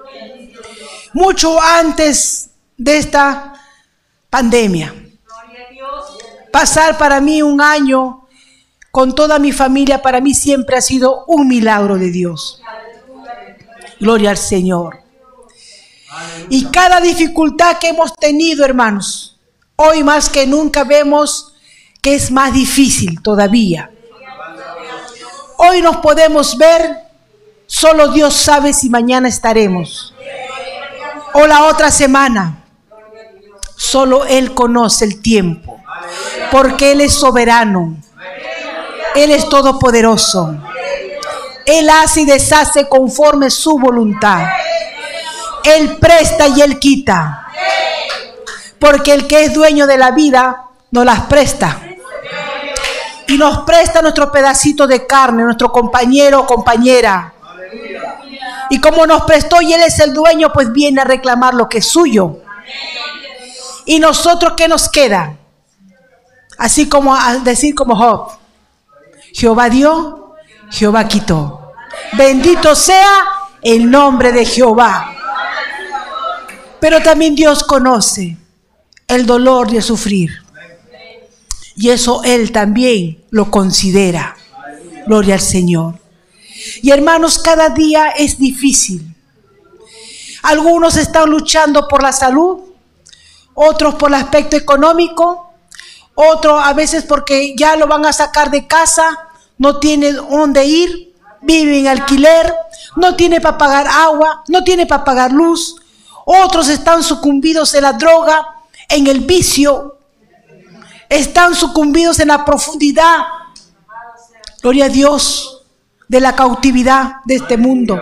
Mucho antes de esta pandemia. Pasar para mí un año con toda mi familia, para mí siempre ha sido un milagro de Dios. Gloria al Señor. Y cada dificultad que hemos tenido, hermanos, hoy más que nunca vemos que es más difícil todavía. Hoy nos podemos ver, solo Dios sabe si mañana estaremos. O la otra semana. Solo Él conoce el tiempo. Porque Él es soberano. Él es todopoderoso. Él hace y deshace conforme su voluntad. Él presta y Él quita. Porque el que es dueño de la vida nos las presta. Y nos presta nuestro pedacito de carne, nuestro compañero o compañera. Y como nos prestó y Él es el dueño, pues viene a reclamar lo que es suyo. ¿Y nosotros qué nos queda? Así como a decir como Job: Jehová dio, Jehová quitó. Bendito sea el nombre de Jehová. Pero también Dios conoce el dolor de sufrir. Y eso Él también lo considera. Gloria al Señor. Y hermanos, cada día es difícil. Algunos están luchando por la salud, otros por el aspecto económico, otros a veces porque ya lo van a sacar de casa, no tiene dónde ir, vive en alquiler, no tiene para pagar agua, no tiene para pagar luz. Otros están sucumbidos en la droga, en el vicio, están sucumbidos en la profundidad, gloria a Dios, de la cautividad de este mundo.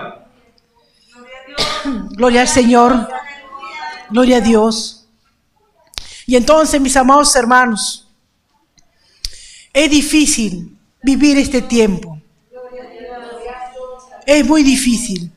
Gloria al Señor, gloria a Dios. Y entonces, mis amados hermanos, es difícil vivir este tiempo. Es muy difícil.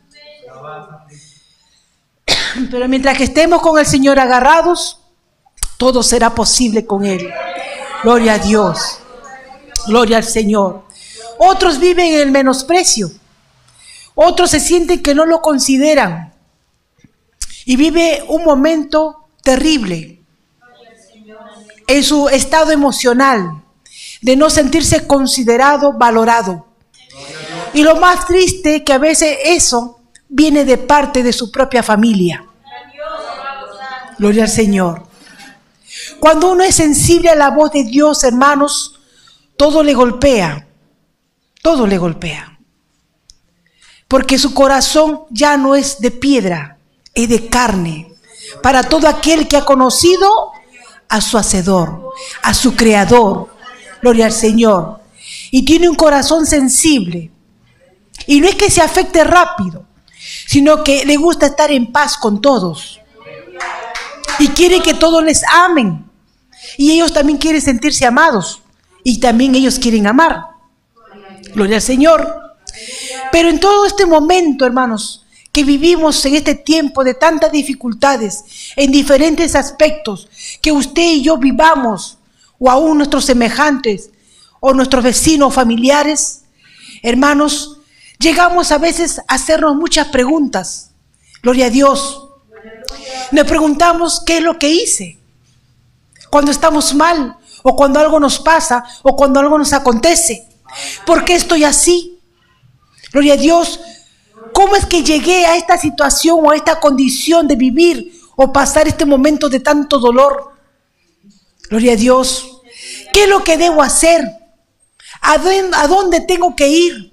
Pero mientras que estemos con el Señor agarrados, todo será posible con Él. Gloria a Dios. Gloria al Señor. Otros viven en el menosprecio. Otros se sienten que no lo consideran. Y vive un momento terrible en su estado emocional, de no sentirse considerado, valorado. Y lo más triste es que a veces eso viene de parte de su propia familia. Gloria al Señor. Cuando uno es sensible a la voz de Dios, hermanos, todo le golpea. Todo le golpea. Porque su corazón ya no es de piedra, es de carne. Para todo aquel que ha conocido a su Hacedor, a su Creador. Gloria al Señor. Y tiene un corazón sensible. Y no es que se afecte rápido, sino que le gusta estar en paz con todos. Y quiere que todos les amen. Y ellos también quieren sentirse amados. y también ellos quieren amar. Gloria al Señor. Pero en todo este momento, hermanos, que vivimos en este tiempo de tantas dificultades, en diferentes aspectos, que usted y yo vivamos, o aún nuestros semejantes, o nuestros vecinos, familiares, hermanos, llegamos a veces a hacernos muchas preguntas. Gloria a Dios. Nos preguntamos qué es lo que hice. Cuando estamos mal, o cuando algo nos pasa, o cuando algo nos acontece. ¿Por qué estoy así? Gloria a Dios. ¿Cómo es que llegué a esta situación o a esta condición de vivir o pasar este momento de tanto dolor? Gloria a Dios. ¿Qué es lo que debo hacer? ¿A dónde tengo que ir?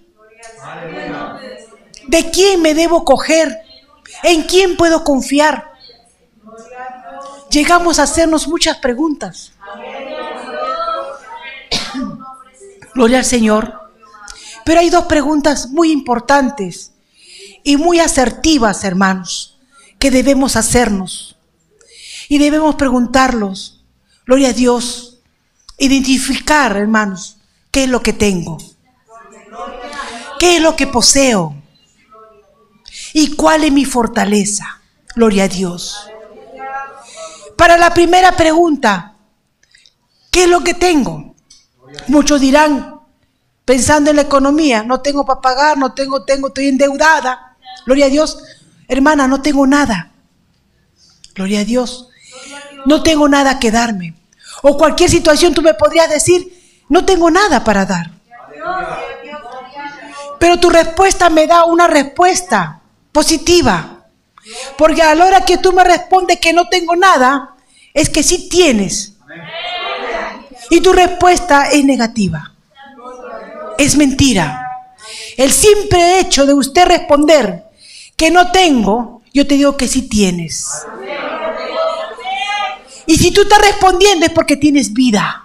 ¿De quién me debo coger? ¿En quién puedo confiar? Llegamos a hacernos muchas preguntas. Gloria al Señor. Pero hay dos preguntas muy importantes y muy asertivas, hermanos, que debemos hacernos. Y debemos preguntarlos. Gloria a Dios. Identificar, hermanos, qué es lo que tengo. ¿Qué es lo que poseo? ¿Y cuál es mi fortaleza? Gloria a Dios. Para la primera pregunta, ¿qué es lo que tengo? Muchos dirán, pensando en la economía, no tengo para pagar, estoy endeudada. Gloria a Dios. Hermana, no tengo nada. Gloria a Dios. No tengo nada que darme. O cualquier situación tú me podrías decir, no tengo nada para dar. Pero tu respuesta me da una respuesta positiva. Porque a la hora que tú me respondes que no tengo nada, es que sí tienes. Y tu respuesta es negativa. Es mentira. El simple hecho de usted responder que no tengo, yo te digo que sí tienes. Y si tú estás respondiendo es porque tienes vida.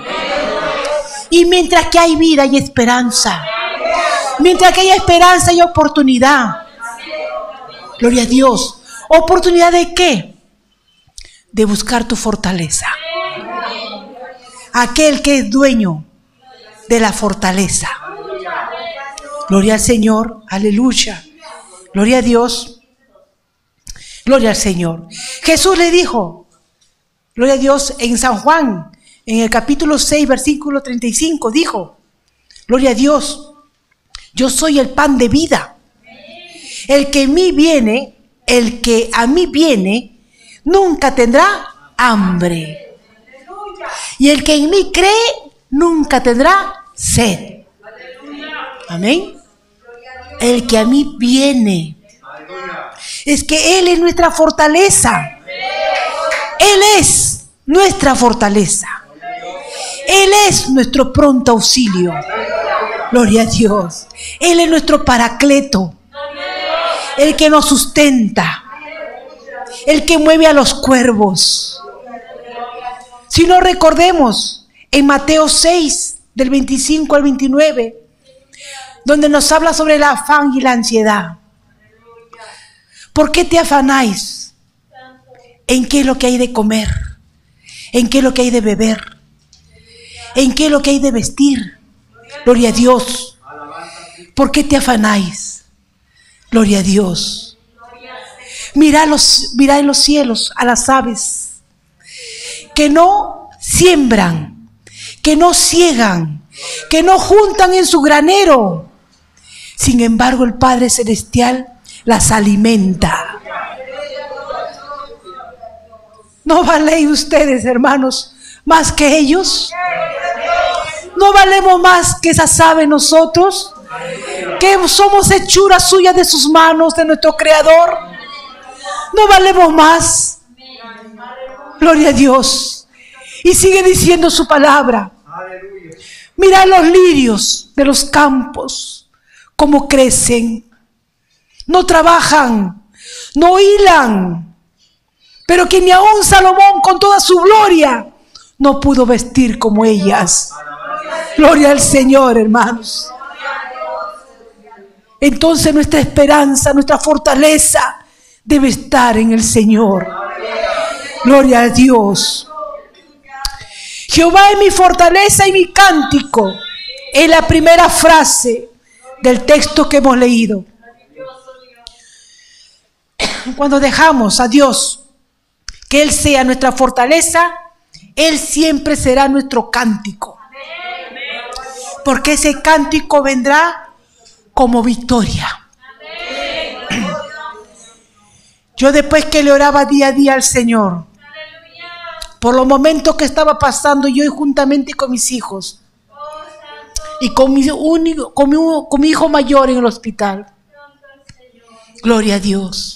Y mientras que hay vida hay esperanza. Mientras que hay esperanza hay oportunidad. Gloria a Dios. ¿Oportunidad de qué? De buscar tu fortaleza. Aquel que es dueño de la fortaleza. Gloria al Señor. Aleluya. Gloria a Dios. Gloria al Señor. Jesús le dijo, gloria a Dios, en San Juan, en el capítulo 6, versículo 35, dijo, gloria a Dios, yo soy el pan de vida. El que a mí viene, nunca tendrá hambre. Y el que en mí cree, nunca tendrá sed. Amén. El que a mí viene. Es que Él es nuestra fortaleza. Él es nuestra fortaleza. Él es nuestro pronto auxilio. Gloria a Dios. Él es nuestro paracleto. El que nos sustenta. El que mueve a los cuervos. Si no recordemos en Mateo 6, del 25 al 29, donde nos habla sobre el afán y la ansiedad. ¿Por qué te afanáis? ¿En qué es lo que hay de comer? ¿En qué es lo que hay de beber? ¿En qué es lo que hay de vestir? Gloria a Dios. ¿Por qué te afanáis? Gloria a Dios. Mirad en los cielos a las aves, que no siembran, que no ciegan, que no juntan en su granero. Sin embargo, el Padre Celestial las alimenta. ¿No valéis ustedes, hermanos, más que ellos? ¿No valemos más que esas aves nosotros? Que somos hechuras suyas de sus manos, de nuestro Creador. ¿No valemos más? Gloria a Dios. Y sigue diciendo su palabra. Mirad los lirios de los campos, cómo crecen. No trabajan, no hilan. Pero que ni aun Salomón con toda su gloria no pudo vestir como ellas. Gloria al Señor, hermanos. Entonces nuestra esperanza, nuestra fortaleza debe estar en el Señor. Gloria a Dios. Jehová es mi fortaleza y mi cántico. Es la primera frase del texto que hemos leído. Cuando dejamos a Dios que Él sea nuestra fortaleza, Él siempre será nuestro cántico. Porque ese cántico vendrá como victoria. Yo después que le oraba día a día al Señor, por los momentos que estaba pasando yo y juntamente con mis hijos, y con mi hijo mayor en el hospital. Gloria a Dios.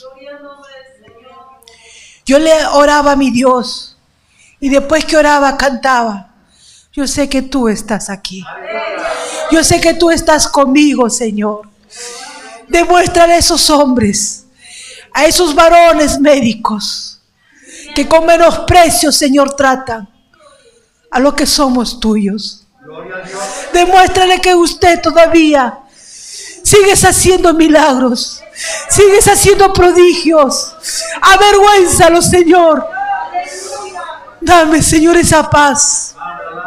Yo le oraba a mi Dios, y después que oraba, cantaba. Yo sé que tú estás aquí. Yo sé que tú estás conmigo, Señor. Demuéstrale a esos hombres, a esos varones médicos, que con menosprecio, Señor, tratan a los que somos tuyos. Demuéstrale que usted todavía sigues haciendo milagros, sigues haciendo prodigios. Avergüénzalo, Señor. Dame, Señor, esa paz.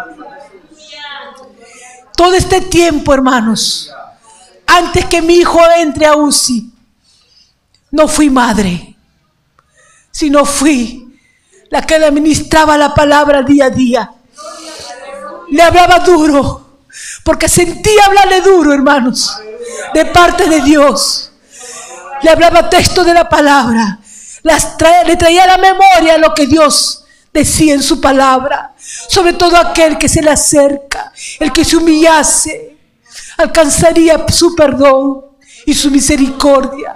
Todo este tiempo, hermanos, antes que mi hijo entre a UCI, no fui madre, sino fui la que le ministraba la palabra día a día. Le hablaba duro, porque sentía hablarle duro, hermanos, de parte de Dios. Le hablaba texto de la palabra, le traía a la memoria lo que Dios decía en su palabra. Sobre todo aquel que se le acerca, el que se humillase, alcanzaría su perdón y su misericordia.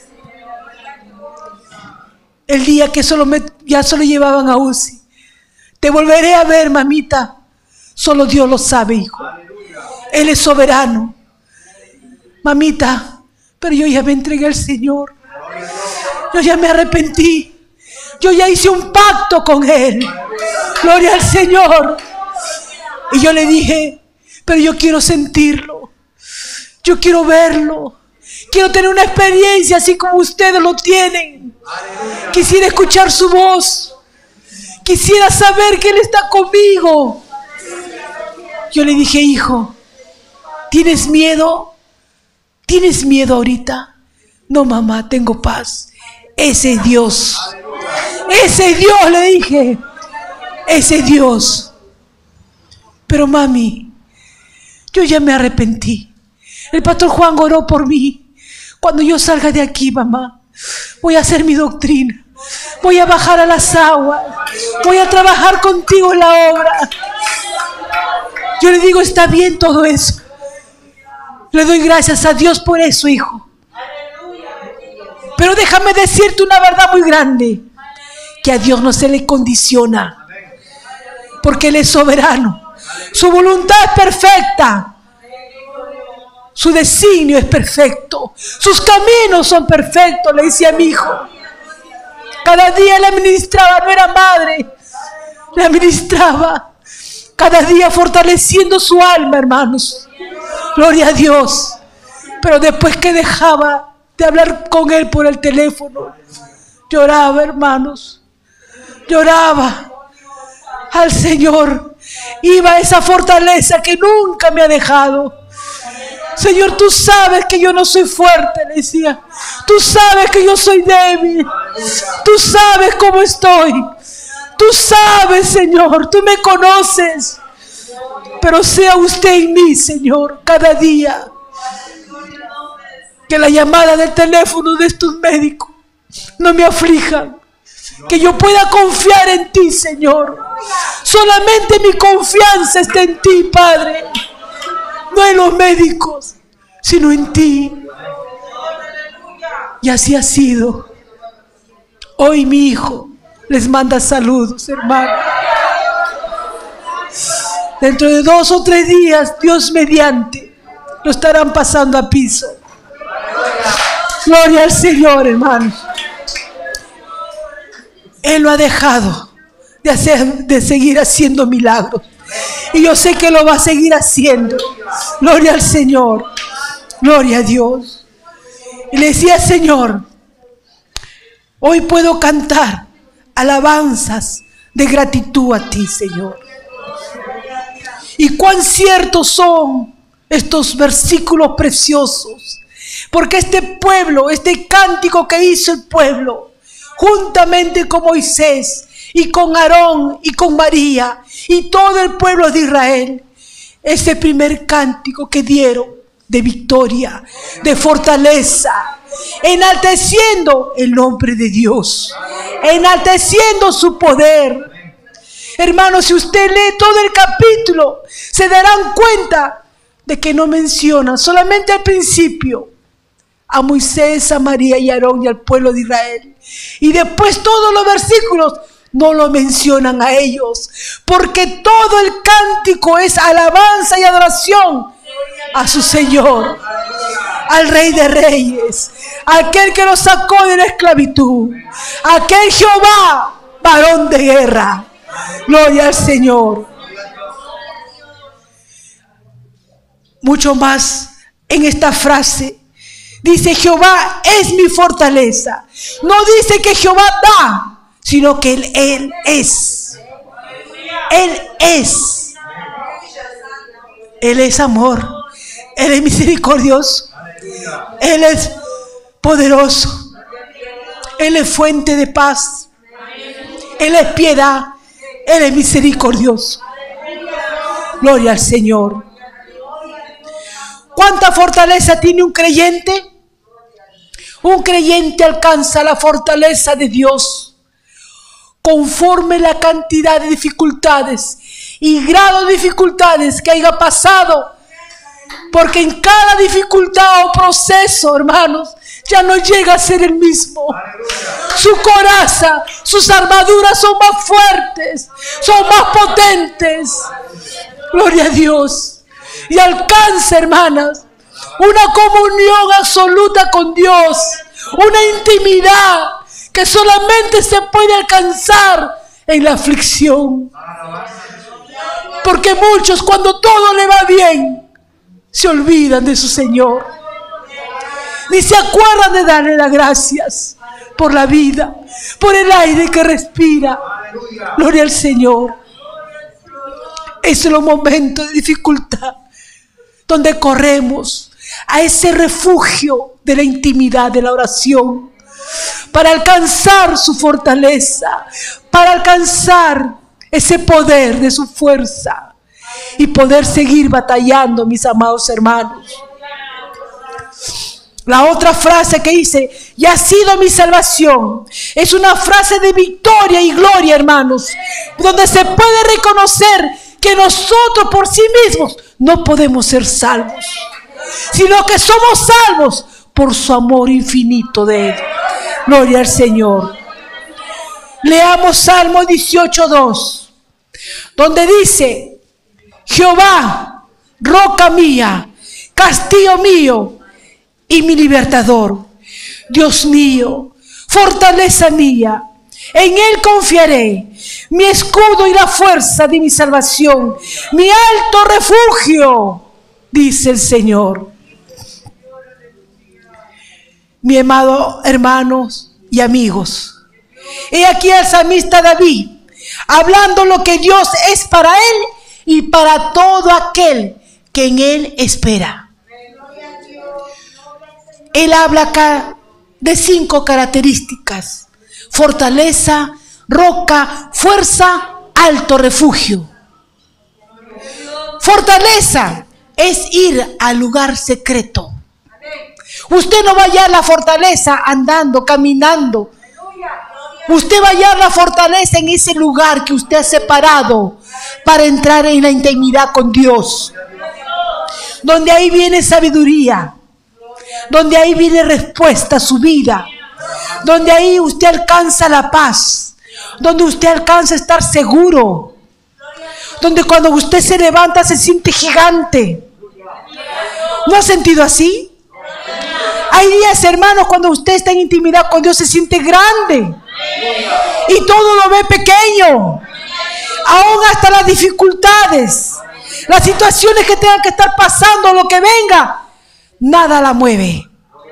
El día que ya solo llevaban a UCI, te volveré a ver, mamita. Solo Dios lo sabe, hijo. Él es soberano. Mamita, pero yo ya me entregué al Señor. Yo ya me arrepentí. Yo ya hice un pacto con Él. Gloria al Señor. Y yo le dije, pero yo quiero sentirlo. Yo quiero verlo. Quiero tener una experiencia así como ustedes lo tienen. Quisiera escuchar su voz. Quisiera saber que Él está conmigo. Yo le dije, hijo, ¿tienes miedo? ¿Tienes miedo ahorita? No, mamá, tengo paz. Ese es Dios. Ese es Dios, le dije. Ese es Dios. Pero mami, yo ya me arrepentí. El pastor Juan oró por mí. Cuando yo salga de aquí, mamá, voy a hacer mi doctrina. Voy a bajar a las aguas. Voy a trabajar contigo en la obra. Yo le digo, está bien todo eso. Le doy gracias a Dios por eso, hijo. Pero déjame decirte una verdad muy grande. Que a Dios no se le condiciona. Porque Él es soberano. Su voluntad es perfecta. Su designio es perfecto. Sus caminos son perfectos, le decía a mi hijo. Cada día le administraba, no era madre. Le administraba. Cada día fortaleciendo su alma, hermanos. Gloria a Dios. Pero después que dejaba de hablar con Él por el teléfono, lloraba, hermanos. Lloraba al Señor. Iba a esa fortaleza que nunca me ha dejado. Señor, tú sabes que yo no soy fuerte, le decía. Tú sabes que yo soy débil. Tú sabes cómo estoy. Tú sabes, Señor, tú me conoces. Pero sea usted en mí, Señor, cada día. Que la llamada del teléfono de estos médicos no me aflijan. Que yo pueda confiar en ti, Señor. Solamente mi confianza está en ti, Padre. No en los médicos, sino en ti. Y así ha sido. Hoy mi hijo les manda saludos, hermano. Dentro de 2 o 3 días, Dios mediante, lo estarán pasando a piso. Gloria al Señor, hermanos. Él lo ha dejado de seguir haciendo milagros. Y yo sé que lo va a seguir haciendo. Gloria al Señor. Gloria a Dios. Y le decía, Señor, hoy puedo cantar alabanzas de gratitud a ti, Señor. Y cuán ciertos son estos versículos preciosos. Porque este pueblo, este cántico que hizo el pueblo, juntamente con Moisés y con Aarón y con María y todo el pueblo de Israel, ese primer cántico que dieron de victoria, de fortaleza, enalteciendo el nombre de Dios, enalteciendo su poder. Hermanos, si usted lee todo el capítulo, se darán cuenta de que no menciona solamente al principio a Moisés, a María y a Aarón y al pueblo de Israel. Y después todos los versículos no lo mencionan a ellos, porque todo el cántico es alabanza y adoración a su Señor, al Rey de Reyes, aquel que los sacó de la esclavitud, aquel Jehová, varón de guerra. Gloria al Señor. Mucho más en esta frase. Dice: Jehová es mi fortaleza. No dice que Jehová da, sino que Él es. Él es. Él es amor. Él es misericordioso. Él es poderoso. Él es fuente de paz. Él es piedad. Él es misericordioso. Gloria al Señor. ¿Cuánta fortaleza tiene un creyente? Un creyente alcanza la fortaleza de Dios conforme la cantidad de dificultades y grado de dificultades que haya pasado. Porque en cada dificultad o proceso, hermanos, ya no llega a ser el mismo. Su coraza, sus armaduras son más fuertes, son más potentes. Gloria a Dios. Y alcanza, hermanas, una comunión absoluta con Dios, una intimidad que solamente se puede alcanzar en la aflicción. Porque muchos, cuando todo le va bien, se olvidan de su Señor. Ni se acuerdan de darle las gracias por la vida, por el aire que respira. Gloria al Señor. Esos son los momentos de dificultad donde corremos a ese refugio de la intimidad, de la oración, para alcanzar su fortaleza, para alcanzar ese poder de su fuerza y poder seguir batallando, mis amados hermanos. La otra frase que dice: y ha sido mi salvación, es una frase de victoria y gloria, hermanos, donde se puede reconocer que nosotros por sí mismos no podemos ser salvos, sino que somos salvos por su amor infinito de Él. Gloria al Señor. Leamos Salmo 18:2, donde dice: Jehová, roca mía, castillo mío y mi libertador, Dios mío, fortaleza mía, en Él confiaré, mi escudo y la fuerza de mi salvación, mi alto refugio, dice el Señor. Mi amado hermanos y amigos, he aquí al salmista David hablando lo que Dios es para él y para todo aquel que en Él espera. Él habla acá de 5 características: fortaleza, roca, fuerza, alto refugio. Fortaleza es ir al lugar secreto. Usted no va a hallar la fortaleza andando, caminando. Usted va a hallar la fortaleza en ese lugar que usted ha separado para entrar en la intimidad con Dios. Donde ahí viene sabiduría. Donde ahí viene respuesta a su vida. Donde ahí usted alcanza la paz. Donde usted alcanza a estar seguro. Donde cuando usted se levanta se siente gigante. ¿No ha sentido así? Hay días, hermanos, cuando usted está en intimidad con Dios se siente grande. Y todo lo ve pequeño. Aún hasta las dificultades, las situaciones que tengan que estar pasando, lo que venga, nada la mueve.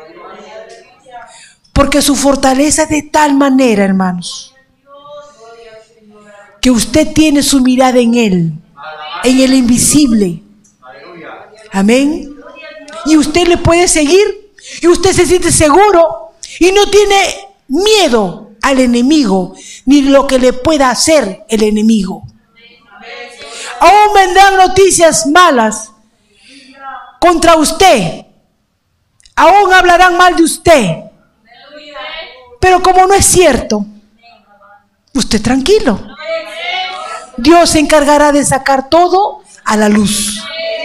Porque su fortaleza es de tal manera, hermanos, que usted tiene su mirada en Él. en el invisible. Amén. Y usted le puede seguir y usted se siente seguro y no tiene miedo al enemigo ni lo que le pueda hacer el enemigo. Aún vendrán noticias malas contra usted. Aún hablarán mal de usted. Pero como no es cierto, usted tranquilo. Dios se encargará de sacar todo a la luz.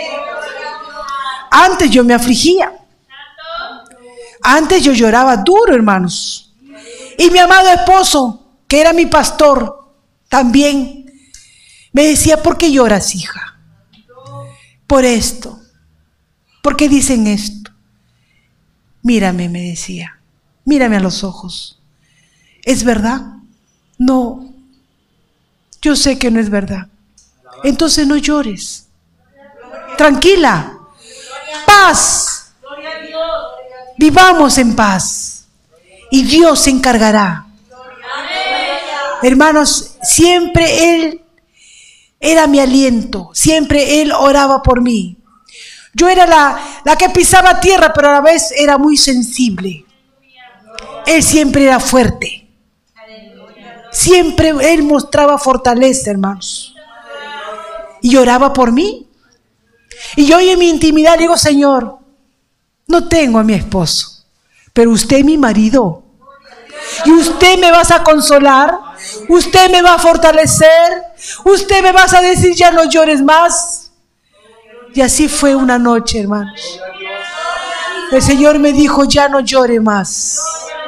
Antes yo me afligía. Antes yo lloraba duro, hermanos. Y mi amado esposo, que era mi pastor, también me decía, ¿por qué lloras, hija? Por esto. ¿Por qué dicen esto? Mírame, me decía. Mírame a los ojos. ¿Es verdad? No. Yo sé que no es verdad. Entonces no llores. Tranquila. Paz. Vivamos en paz. Y Dios se encargará. Hermanos, siempre Él era mi aliento. Siempre Él oraba por mí. Yo era la que pisaba tierra, pero a la vez era muy sensible. Él siempre era fuerte. Siempre Él mostraba fortaleza, hermanos. Y oraba por mí. Y yo en mi intimidad digo, Señor, no tengo a mi esposo, pero usted es mi marido. Y usted me vas a consolar. Usted me va a fortalecer. Usted me vas a decir, ya no llores más. Y así fue una noche, hermanos. El Señor me dijo, ya no llore más.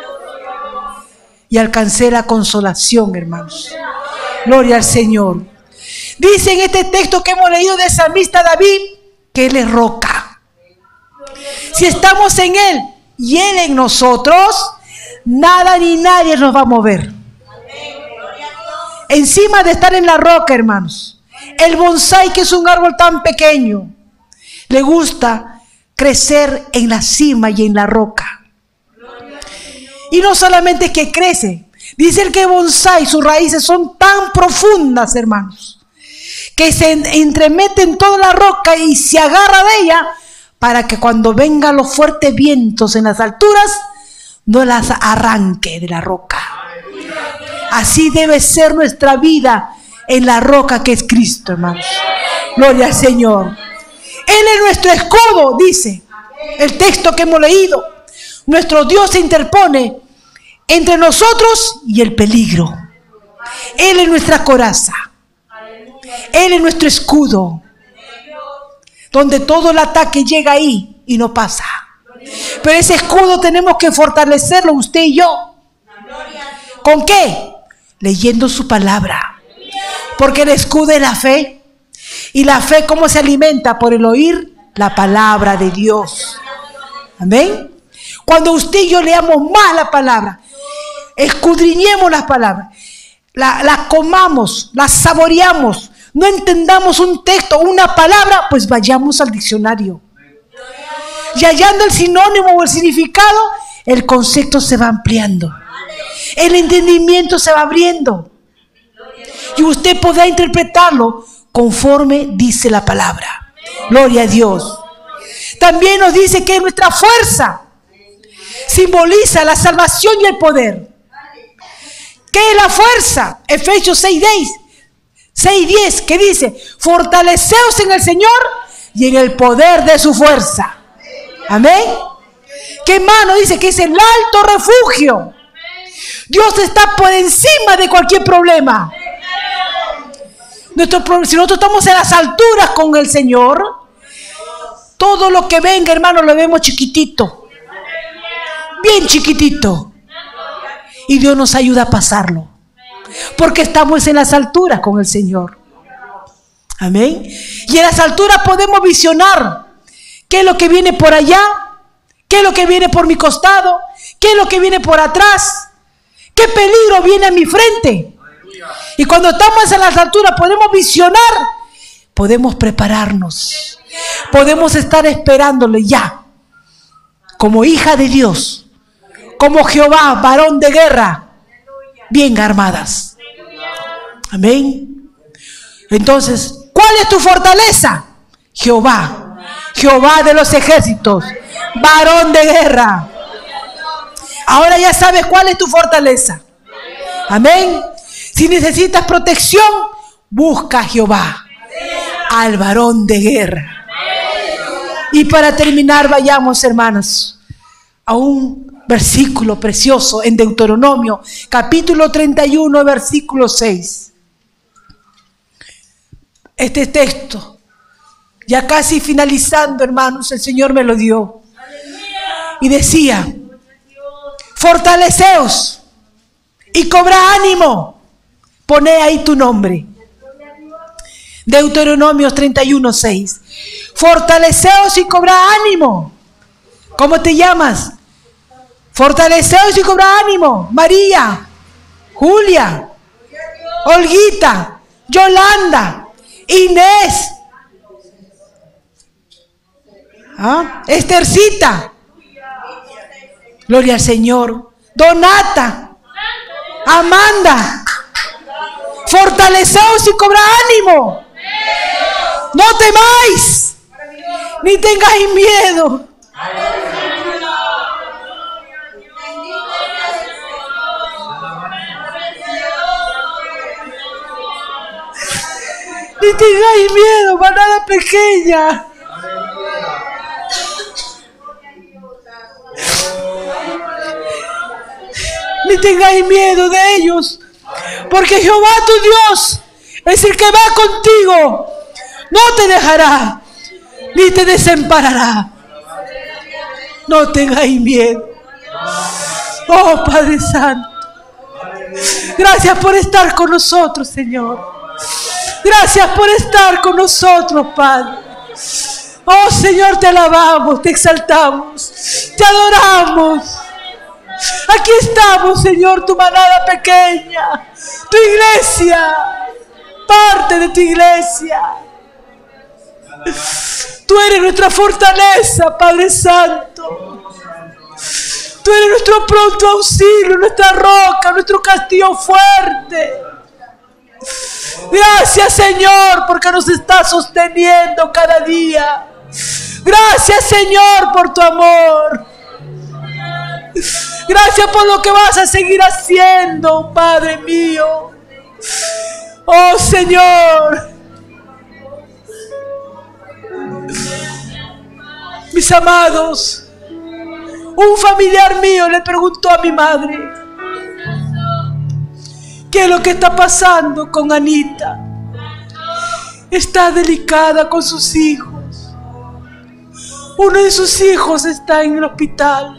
Y alcancé la consolación, hermanos. Gloria al Señor. Dice en este texto que hemos leído de salmista David, que Él es roca. Si estamos en Él y Él en nosotros, nada ni nadie nos va a mover. Encima de estar en la roca, hermanos, el bonsái, que es un árbol tan pequeño, le gusta crecer en la cima y en la roca. Y no solamente es que crece, dice el que bonsái, sus raíces son tan profundas, hermanos, que se entremete en toda la roca y se agarra de ella para que cuando vengan los fuertes vientos en las alturas, no las arranque de la roca. Así debe ser nuestra vida en la roca que es Cristo, hermanos. Gloria al Señor. Él es nuestro escudo, dice el texto que hemos leído. Nuestro Dios se interpone entre nosotros y el peligro. Él es nuestra coraza. Él es nuestro escudo, donde todo el ataque llega ahí y no pasa. Pero ese escudo tenemos que fortalecerlo usted y yo. ¿Con qué? Leyendo su palabra. Porque el escudo es la fe. Y la fe, ¿cómo se alimenta? Por el oír la palabra de Dios. Amén. Cuando usted y yo leamos más la palabra, escudriñemos las palabras, la comamos, la saboreamos, no entendamos un texto, una palabra, pues vayamos al diccionario. Y hallando el sinónimo o el significado, el concepto se va ampliando. El entendimiento se va abriendo. Y usted podrá interpretarlo conforme dice la palabra. Gloria a Dios. También nos dice que nuestra fuerza simboliza la salvación y el poder. ¿Qué es la fuerza? Efesios 6:10, que dice: fortaleceos en el Señor y en el poder de su fuerza. Amén. ¿Qué hermano dice? Que es el alto refugio. Dios está por encima de cualquier problema. Si nosotros estamos en las alturas con el Señor, todo lo que venga, hermano, lo vemos chiquitito. Bien chiquitito. Y Dios nos ayuda a pasarlo. Porque estamos en las alturas con el Señor. Amén. Y en las alturas podemos visionar qué es lo que viene por allá, qué es lo que viene por mi costado, qué es lo que viene por atrás, qué peligro viene a mi frente. Y cuando estamos en las alturas podemos visionar, podemos prepararnos, podemos estar esperándole ya, como hija de Dios, como Jehová, varón de guerra, bien armadas. Amén. Entonces, ¿cuál ¿Cuál es tu fortaleza? Jehová. Jehová de los ejércitos. Varón de guerra. Ahora ya sabes cuál es tu fortaleza. Amén. Si necesitas protección, busca a Jehová, al varón de guerra. Y para terminar, vayamos, hermanos, a un versículo precioso en Deuteronomio, capítulo 31, versículo 6. Este texto, ya casi finalizando, hermanos, el Señor me lo dio. Y decía: fortaleceos y cobra ánimo. Pone ahí tu nombre. Deuteronomio 31, 6. Fortaleceos y cobra ánimo. ¿Cómo te llamas? Fortaleceos y cobra ánimo. María, Julia, Olguita, Yolanda, Inés, Estercita. Gloria al Señor. Donata, Amanda. Fortaleceos y cobra ánimo. No temáis, ni tengáis miedo. Ni tengáis miedo, manada pequeña. Ni tengáis miedo de ellos, porque Jehová tu Dios es el que va contigo. No te dejará, ni te desamparará. No tengáis miedo. Oh Padre Santo, gracias por estar con nosotros, Señor. Gracias por estar con nosotros, Padre. Oh Señor, te alabamos, te exaltamos, te adoramos. Aquí estamos, Señor, tu manada pequeña, tu iglesia, parte de tu iglesia. Tú eres nuestra fortaleza, Padre Santo. Tú eres nuestro pronto auxilio, nuestra roca, nuestro castillo fuerte. Gracias, Señor, porque nos estás sosteniendo cada día. Gracias, Señor, por tu amor. Gracias por lo que vas a seguir haciendo, Padre mío. Oh, Señor. Mis amados, un familiar mío le preguntó a mi madre: ¿qué es lo que está pasando con Anita? Está delicada con sus hijos. Uno de sus hijos está en el hospital.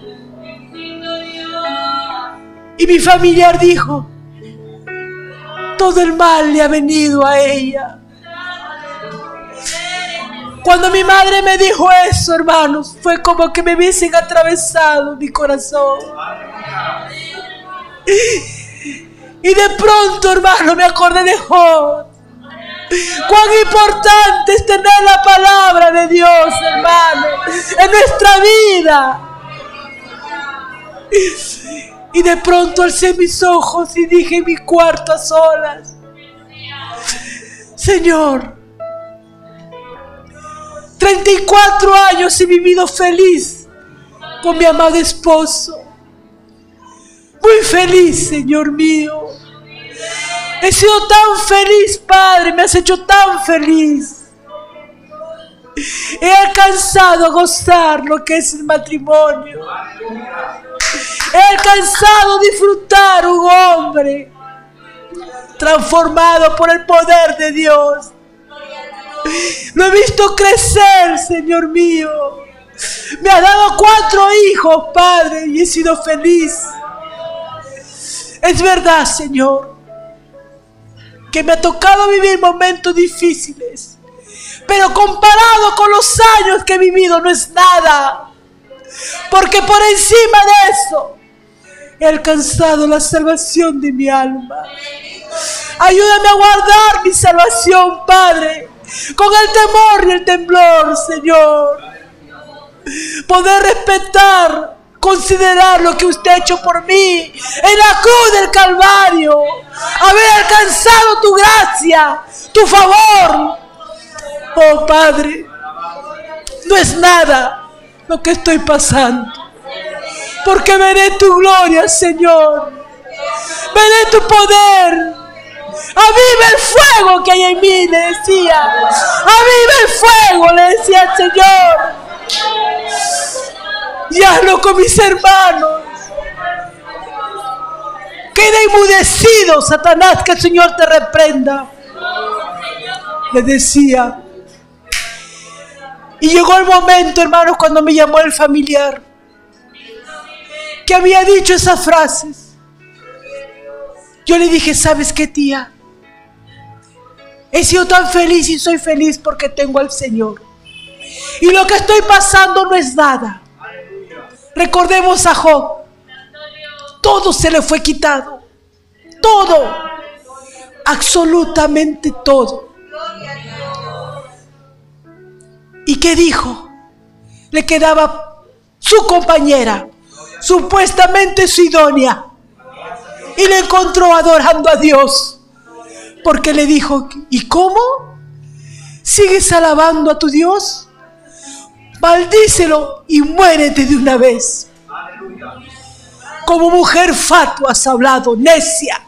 Y mi familiar dijo: todo el mal le ha venido a ella. Cuando mi madre me dijo eso, hermanos, fue como que me hubiesen atravesado mi corazón. Y de pronto, hermano, me acordé de Job. Cuán importante es tener la palabra de Dios, hermano, en nuestra vida. Y de pronto alcé mis ojos y dije en mi cuarto a solas: Señor, 34 años he vivido feliz con mi amado esposo. Muy feliz, Señor mío. He sido tan feliz, Padre, me has hecho tan feliz. He alcanzado a gozar lo que es el matrimonio. He alcanzado a disfrutar un hombre transformado por el poder de Dios. Lo he visto crecer, Señor mío. Me ha dado 4 hijos, Padre, y he sido feliz. Es verdad, Señor, que me ha tocado vivir momentos difíciles, pero comparado con los años que he vivido no es nada, porque por encima de eso he alcanzado la salvación de mi alma. Ayúdame a guardar mi salvación, Padre, con el temor y el temblor, Señor. Poder respetar, considerar lo que usted ha hecho por mí en la cruz del Calvario. Haber alcanzado tu gracia, tu favor. Oh Padre, no es nada lo que estoy pasando, porque veré tu gloria, Señor. Veré tu poder. Aviva el fuego que hay en mí, le decía. Aviva el fuego, le decía el Señor. Y hazlo con mis hermanos. Queda enmudecido, Satanás, que el Señor te reprenda, le decía. Y llegó el momento, hermanos, cuando me llamó el familiar que había dicho esas frases. Yo le dije, ¿sabes qué, tía? He sido tan feliz y soy feliz porque tengo al Señor. Y lo que estoy pasando no es nada. Recordemos a Job. Todo se le fue quitado. Todo. Absolutamente todo. ¿Y qué dijo? Le quedaba su compañera, supuestamente su idónea. Y le encontró adorando a Dios. Porque le dijo, ¿y cómo? ¿Sigues alabando a tu Dios? Maldícelo y muérete de una vez. Como mujer fatua has hablado, necia.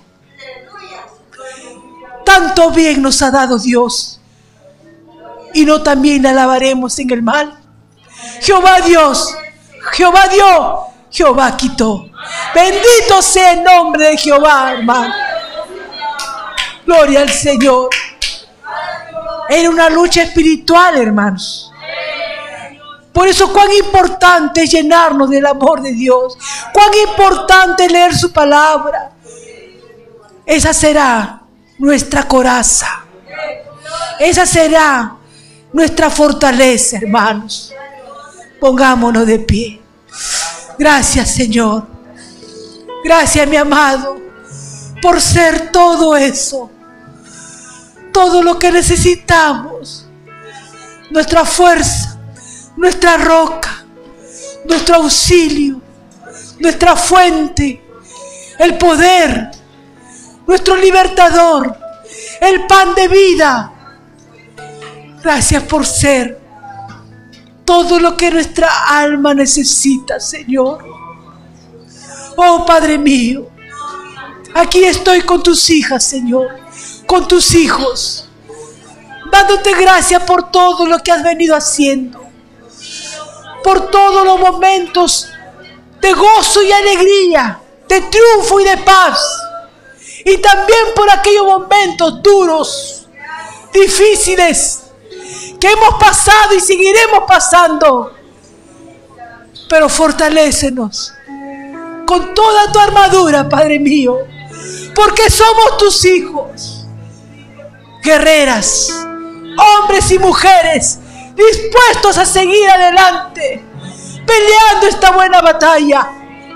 Tanto bien nos ha dado Dios. ¿Y no también alabaremos en el mal? Jehová Dios, Jehová dio, Jehová quitó. Bendito sea el nombre de Jehová, hermano. Gloria al Señor. Era una lucha espiritual, hermanos. Por eso cuán importante es llenarnos del amor de Dios. Cuán importante es leer su palabra. Esa será nuestra coraza. Esa será nuestra fortaleza, hermanos. Pongámonos de pie. Gracias, Señor. Gracias, mi amado, por ser todo eso. Todo lo que necesitamos. Nuestra fuerza, nuestra roca, nuestro auxilio, nuestra fuente, el poder, nuestro libertador, el pan de vida. Gracias por ser todo lo que nuestra alma necesita, Señor. Oh Padre mío, aquí estoy con tus hijas, Señor, con tus hijos, dándote gracias por todo lo que has venido haciendo, por todos los momentos de gozo y alegría, de triunfo y de paz, y también por aquellos momentos duros, difíciles, que hemos pasado y seguiremos pasando. Pero fortalécenos con toda tu armadura, Padre mío, porque somos tus hijos, guerreras, hombres y mujeres dispuestos a seguir adelante, peleando esta buena batalla,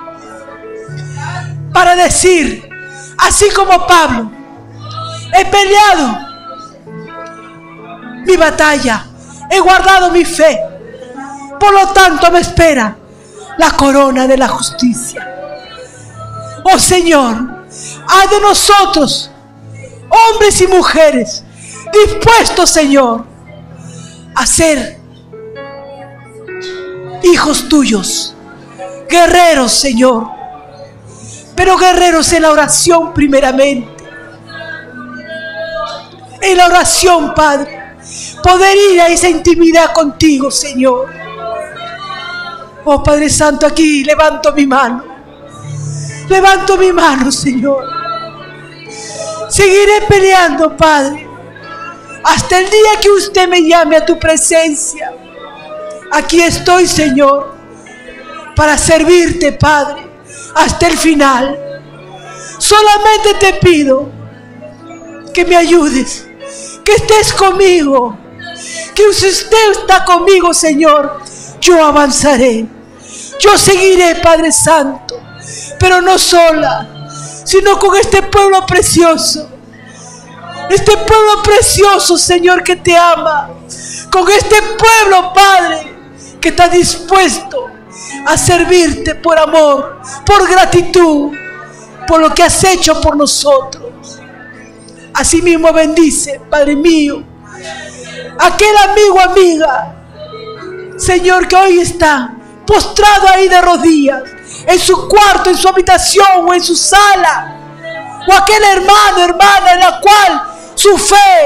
para decir, así como Pablo, he peleado mi batalla, he guardado mi fe, por lo tanto me espera la corona de la justicia. Oh Señor, haz de nosotros hombres y mujeres dispuestos, Señor, a ser hijos tuyos, guerreros, Señor, pero guerreros en la oración primeramente, en la oración, Padre, poder ir a esa intimidad contigo, Señor. Oh Padre Santo, aquí levanto mi mano, Señor. Seguiré peleando, Padre, hasta el día que usted me llame a tu presencia. Aquí estoy, Señor, para servirte, Padre, hasta el final. Solamente te pido que me ayudes, que estés conmigo, que si usted está conmigo, Señor, yo avanzaré, yo seguiré, Padre Santo, pero no sola, sino con este pueblo precioso, Señor, que te ama, con este pueblo, Padre, que está dispuesto a servirte por amor, por gratitud, por lo que has hecho por nosotros. Asimismo bendice, Padre mío, aquel amigo, amiga, Señor, que hoy está postrado ahí de rodillas, en su cuarto, en su habitación o en su sala, o aquel hermano, hermana, en la cual su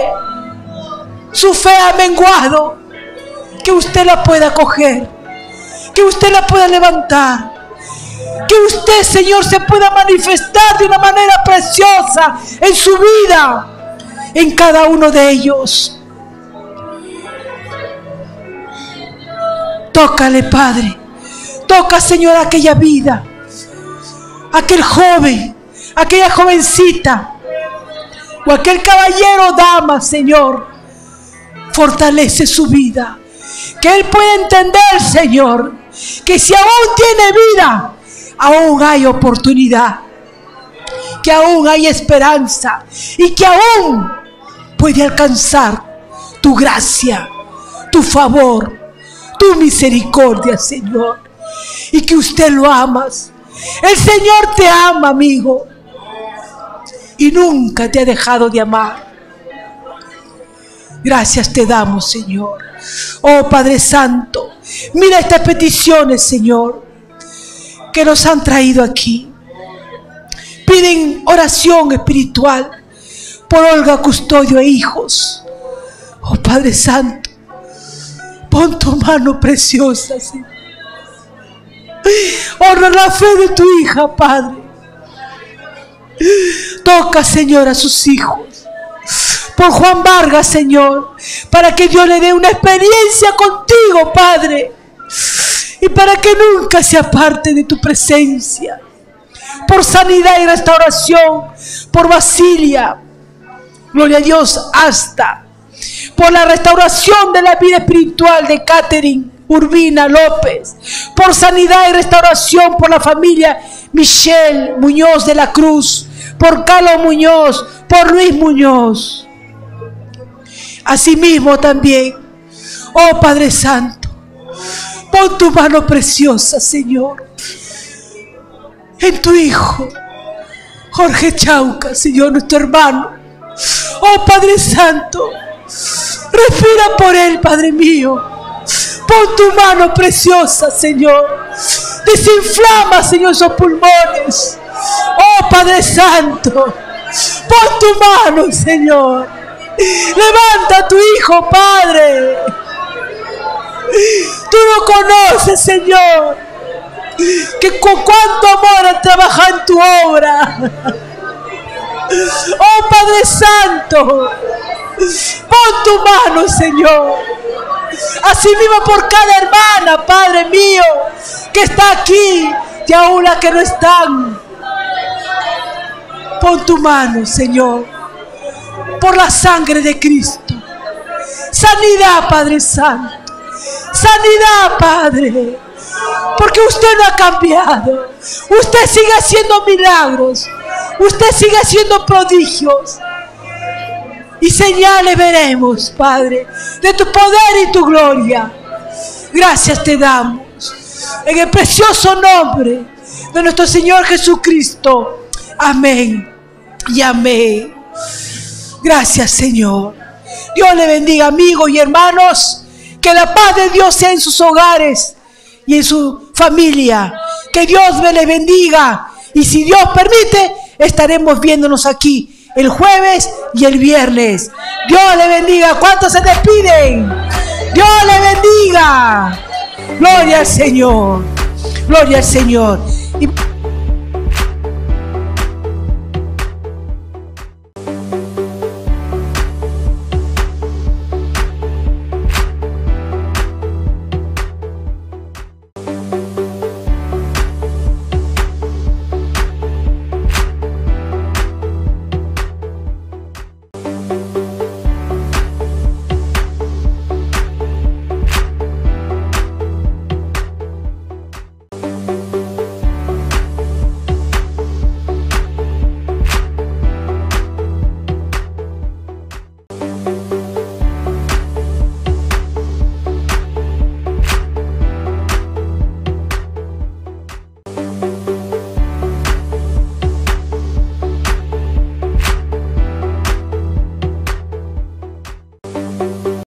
fe ha menguado, que usted la pueda coger, que usted la pueda levantar, que usted, Señor, se pueda manifestar de una manera preciosa en su vida, en cada uno de ellos. Tócale, Padre. Toca, Señor, aquella vida, aquel joven, aquella jovencita, o aquel caballero o dama, Señor. Fortalece su vida, que él pueda entender, Señor, que si aún tiene vida, aún hay oportunidad, que aún hay esperanza y que aún puede alcanzar tu gracia, tu favor, tu misericordia, Señor, y que usted lo amas. El Señor te ama, amigo, y nunca te ha dejado de amar. Gracias te damos, Señor. Oh Padre Santo, mira estas peticiones, Señor, que nos han traído aquí. Piden oración espiritual por Olga Custodio e hijos. Oh Padre Santo, pon tu mano preciosa, Señor. Honra la fe de tu hija, Padre. Toca, Señor, a sus hijos. Por Juan Vargas, Señor, para que Dios le dé una experiencia contigo, Padre, y para que nunca se aparte de tu presencia. Por sanidad y restauración, por Basilia, gloria a Dios, hasta por la restauración de la vida espiritual de Catherine Urbina López, por sanidad y restauración por la familia Michelle Muñoz de la Cruz, por Carlos Muñoz, por Luis Muñoz. Asimismo también, oh Padre Santo, pon tu mano preciosa, Señor, en tu hijo Jorge Chauca, Señor, nuestro hermano. Oh Padre Santo, respira por él, Padre mío. Pon tu mano preciosa, Señor. Desinflama, Señor, esos pulmones. Oh Padre Santo, pon tu mano, Señor. Levanta a tu hijo, Padre. Tú lo conoces, Señor, que con cuánto amor ha trabajado en tu obra. Oh Padre Santo, pon tu mano, Señor. Así mismo por cada hermana, Padre mío, que está aquí y aún las que no están. Pon tu mano, Señor, por la sangre de Cristo. Sanidad, Padre Santo. Sanidad, Padre. Porque usted no ha cambiado. Usted sigue haciendo milagros. Usted sigue haciendo prodigios. Y señales veremos, Padre, de tu poder y tu gloria. Gracias te damos. En el precioso nombre de nuestro Señor Jesucristo. Amén y amén. Gracias, Señor. Dios le bendiga, amigos y hermanos. Que la paz de Dios sea en sus hogares y en su familia. Que Dios me les bendiga. Y si Dios permite, estaremos viéndonos aquí el jueves y el viernes. Dios le bendiga. ¿Cuántos se despiden? Dios le bendiga. Gloria al Señor. Gloria al Señor. Y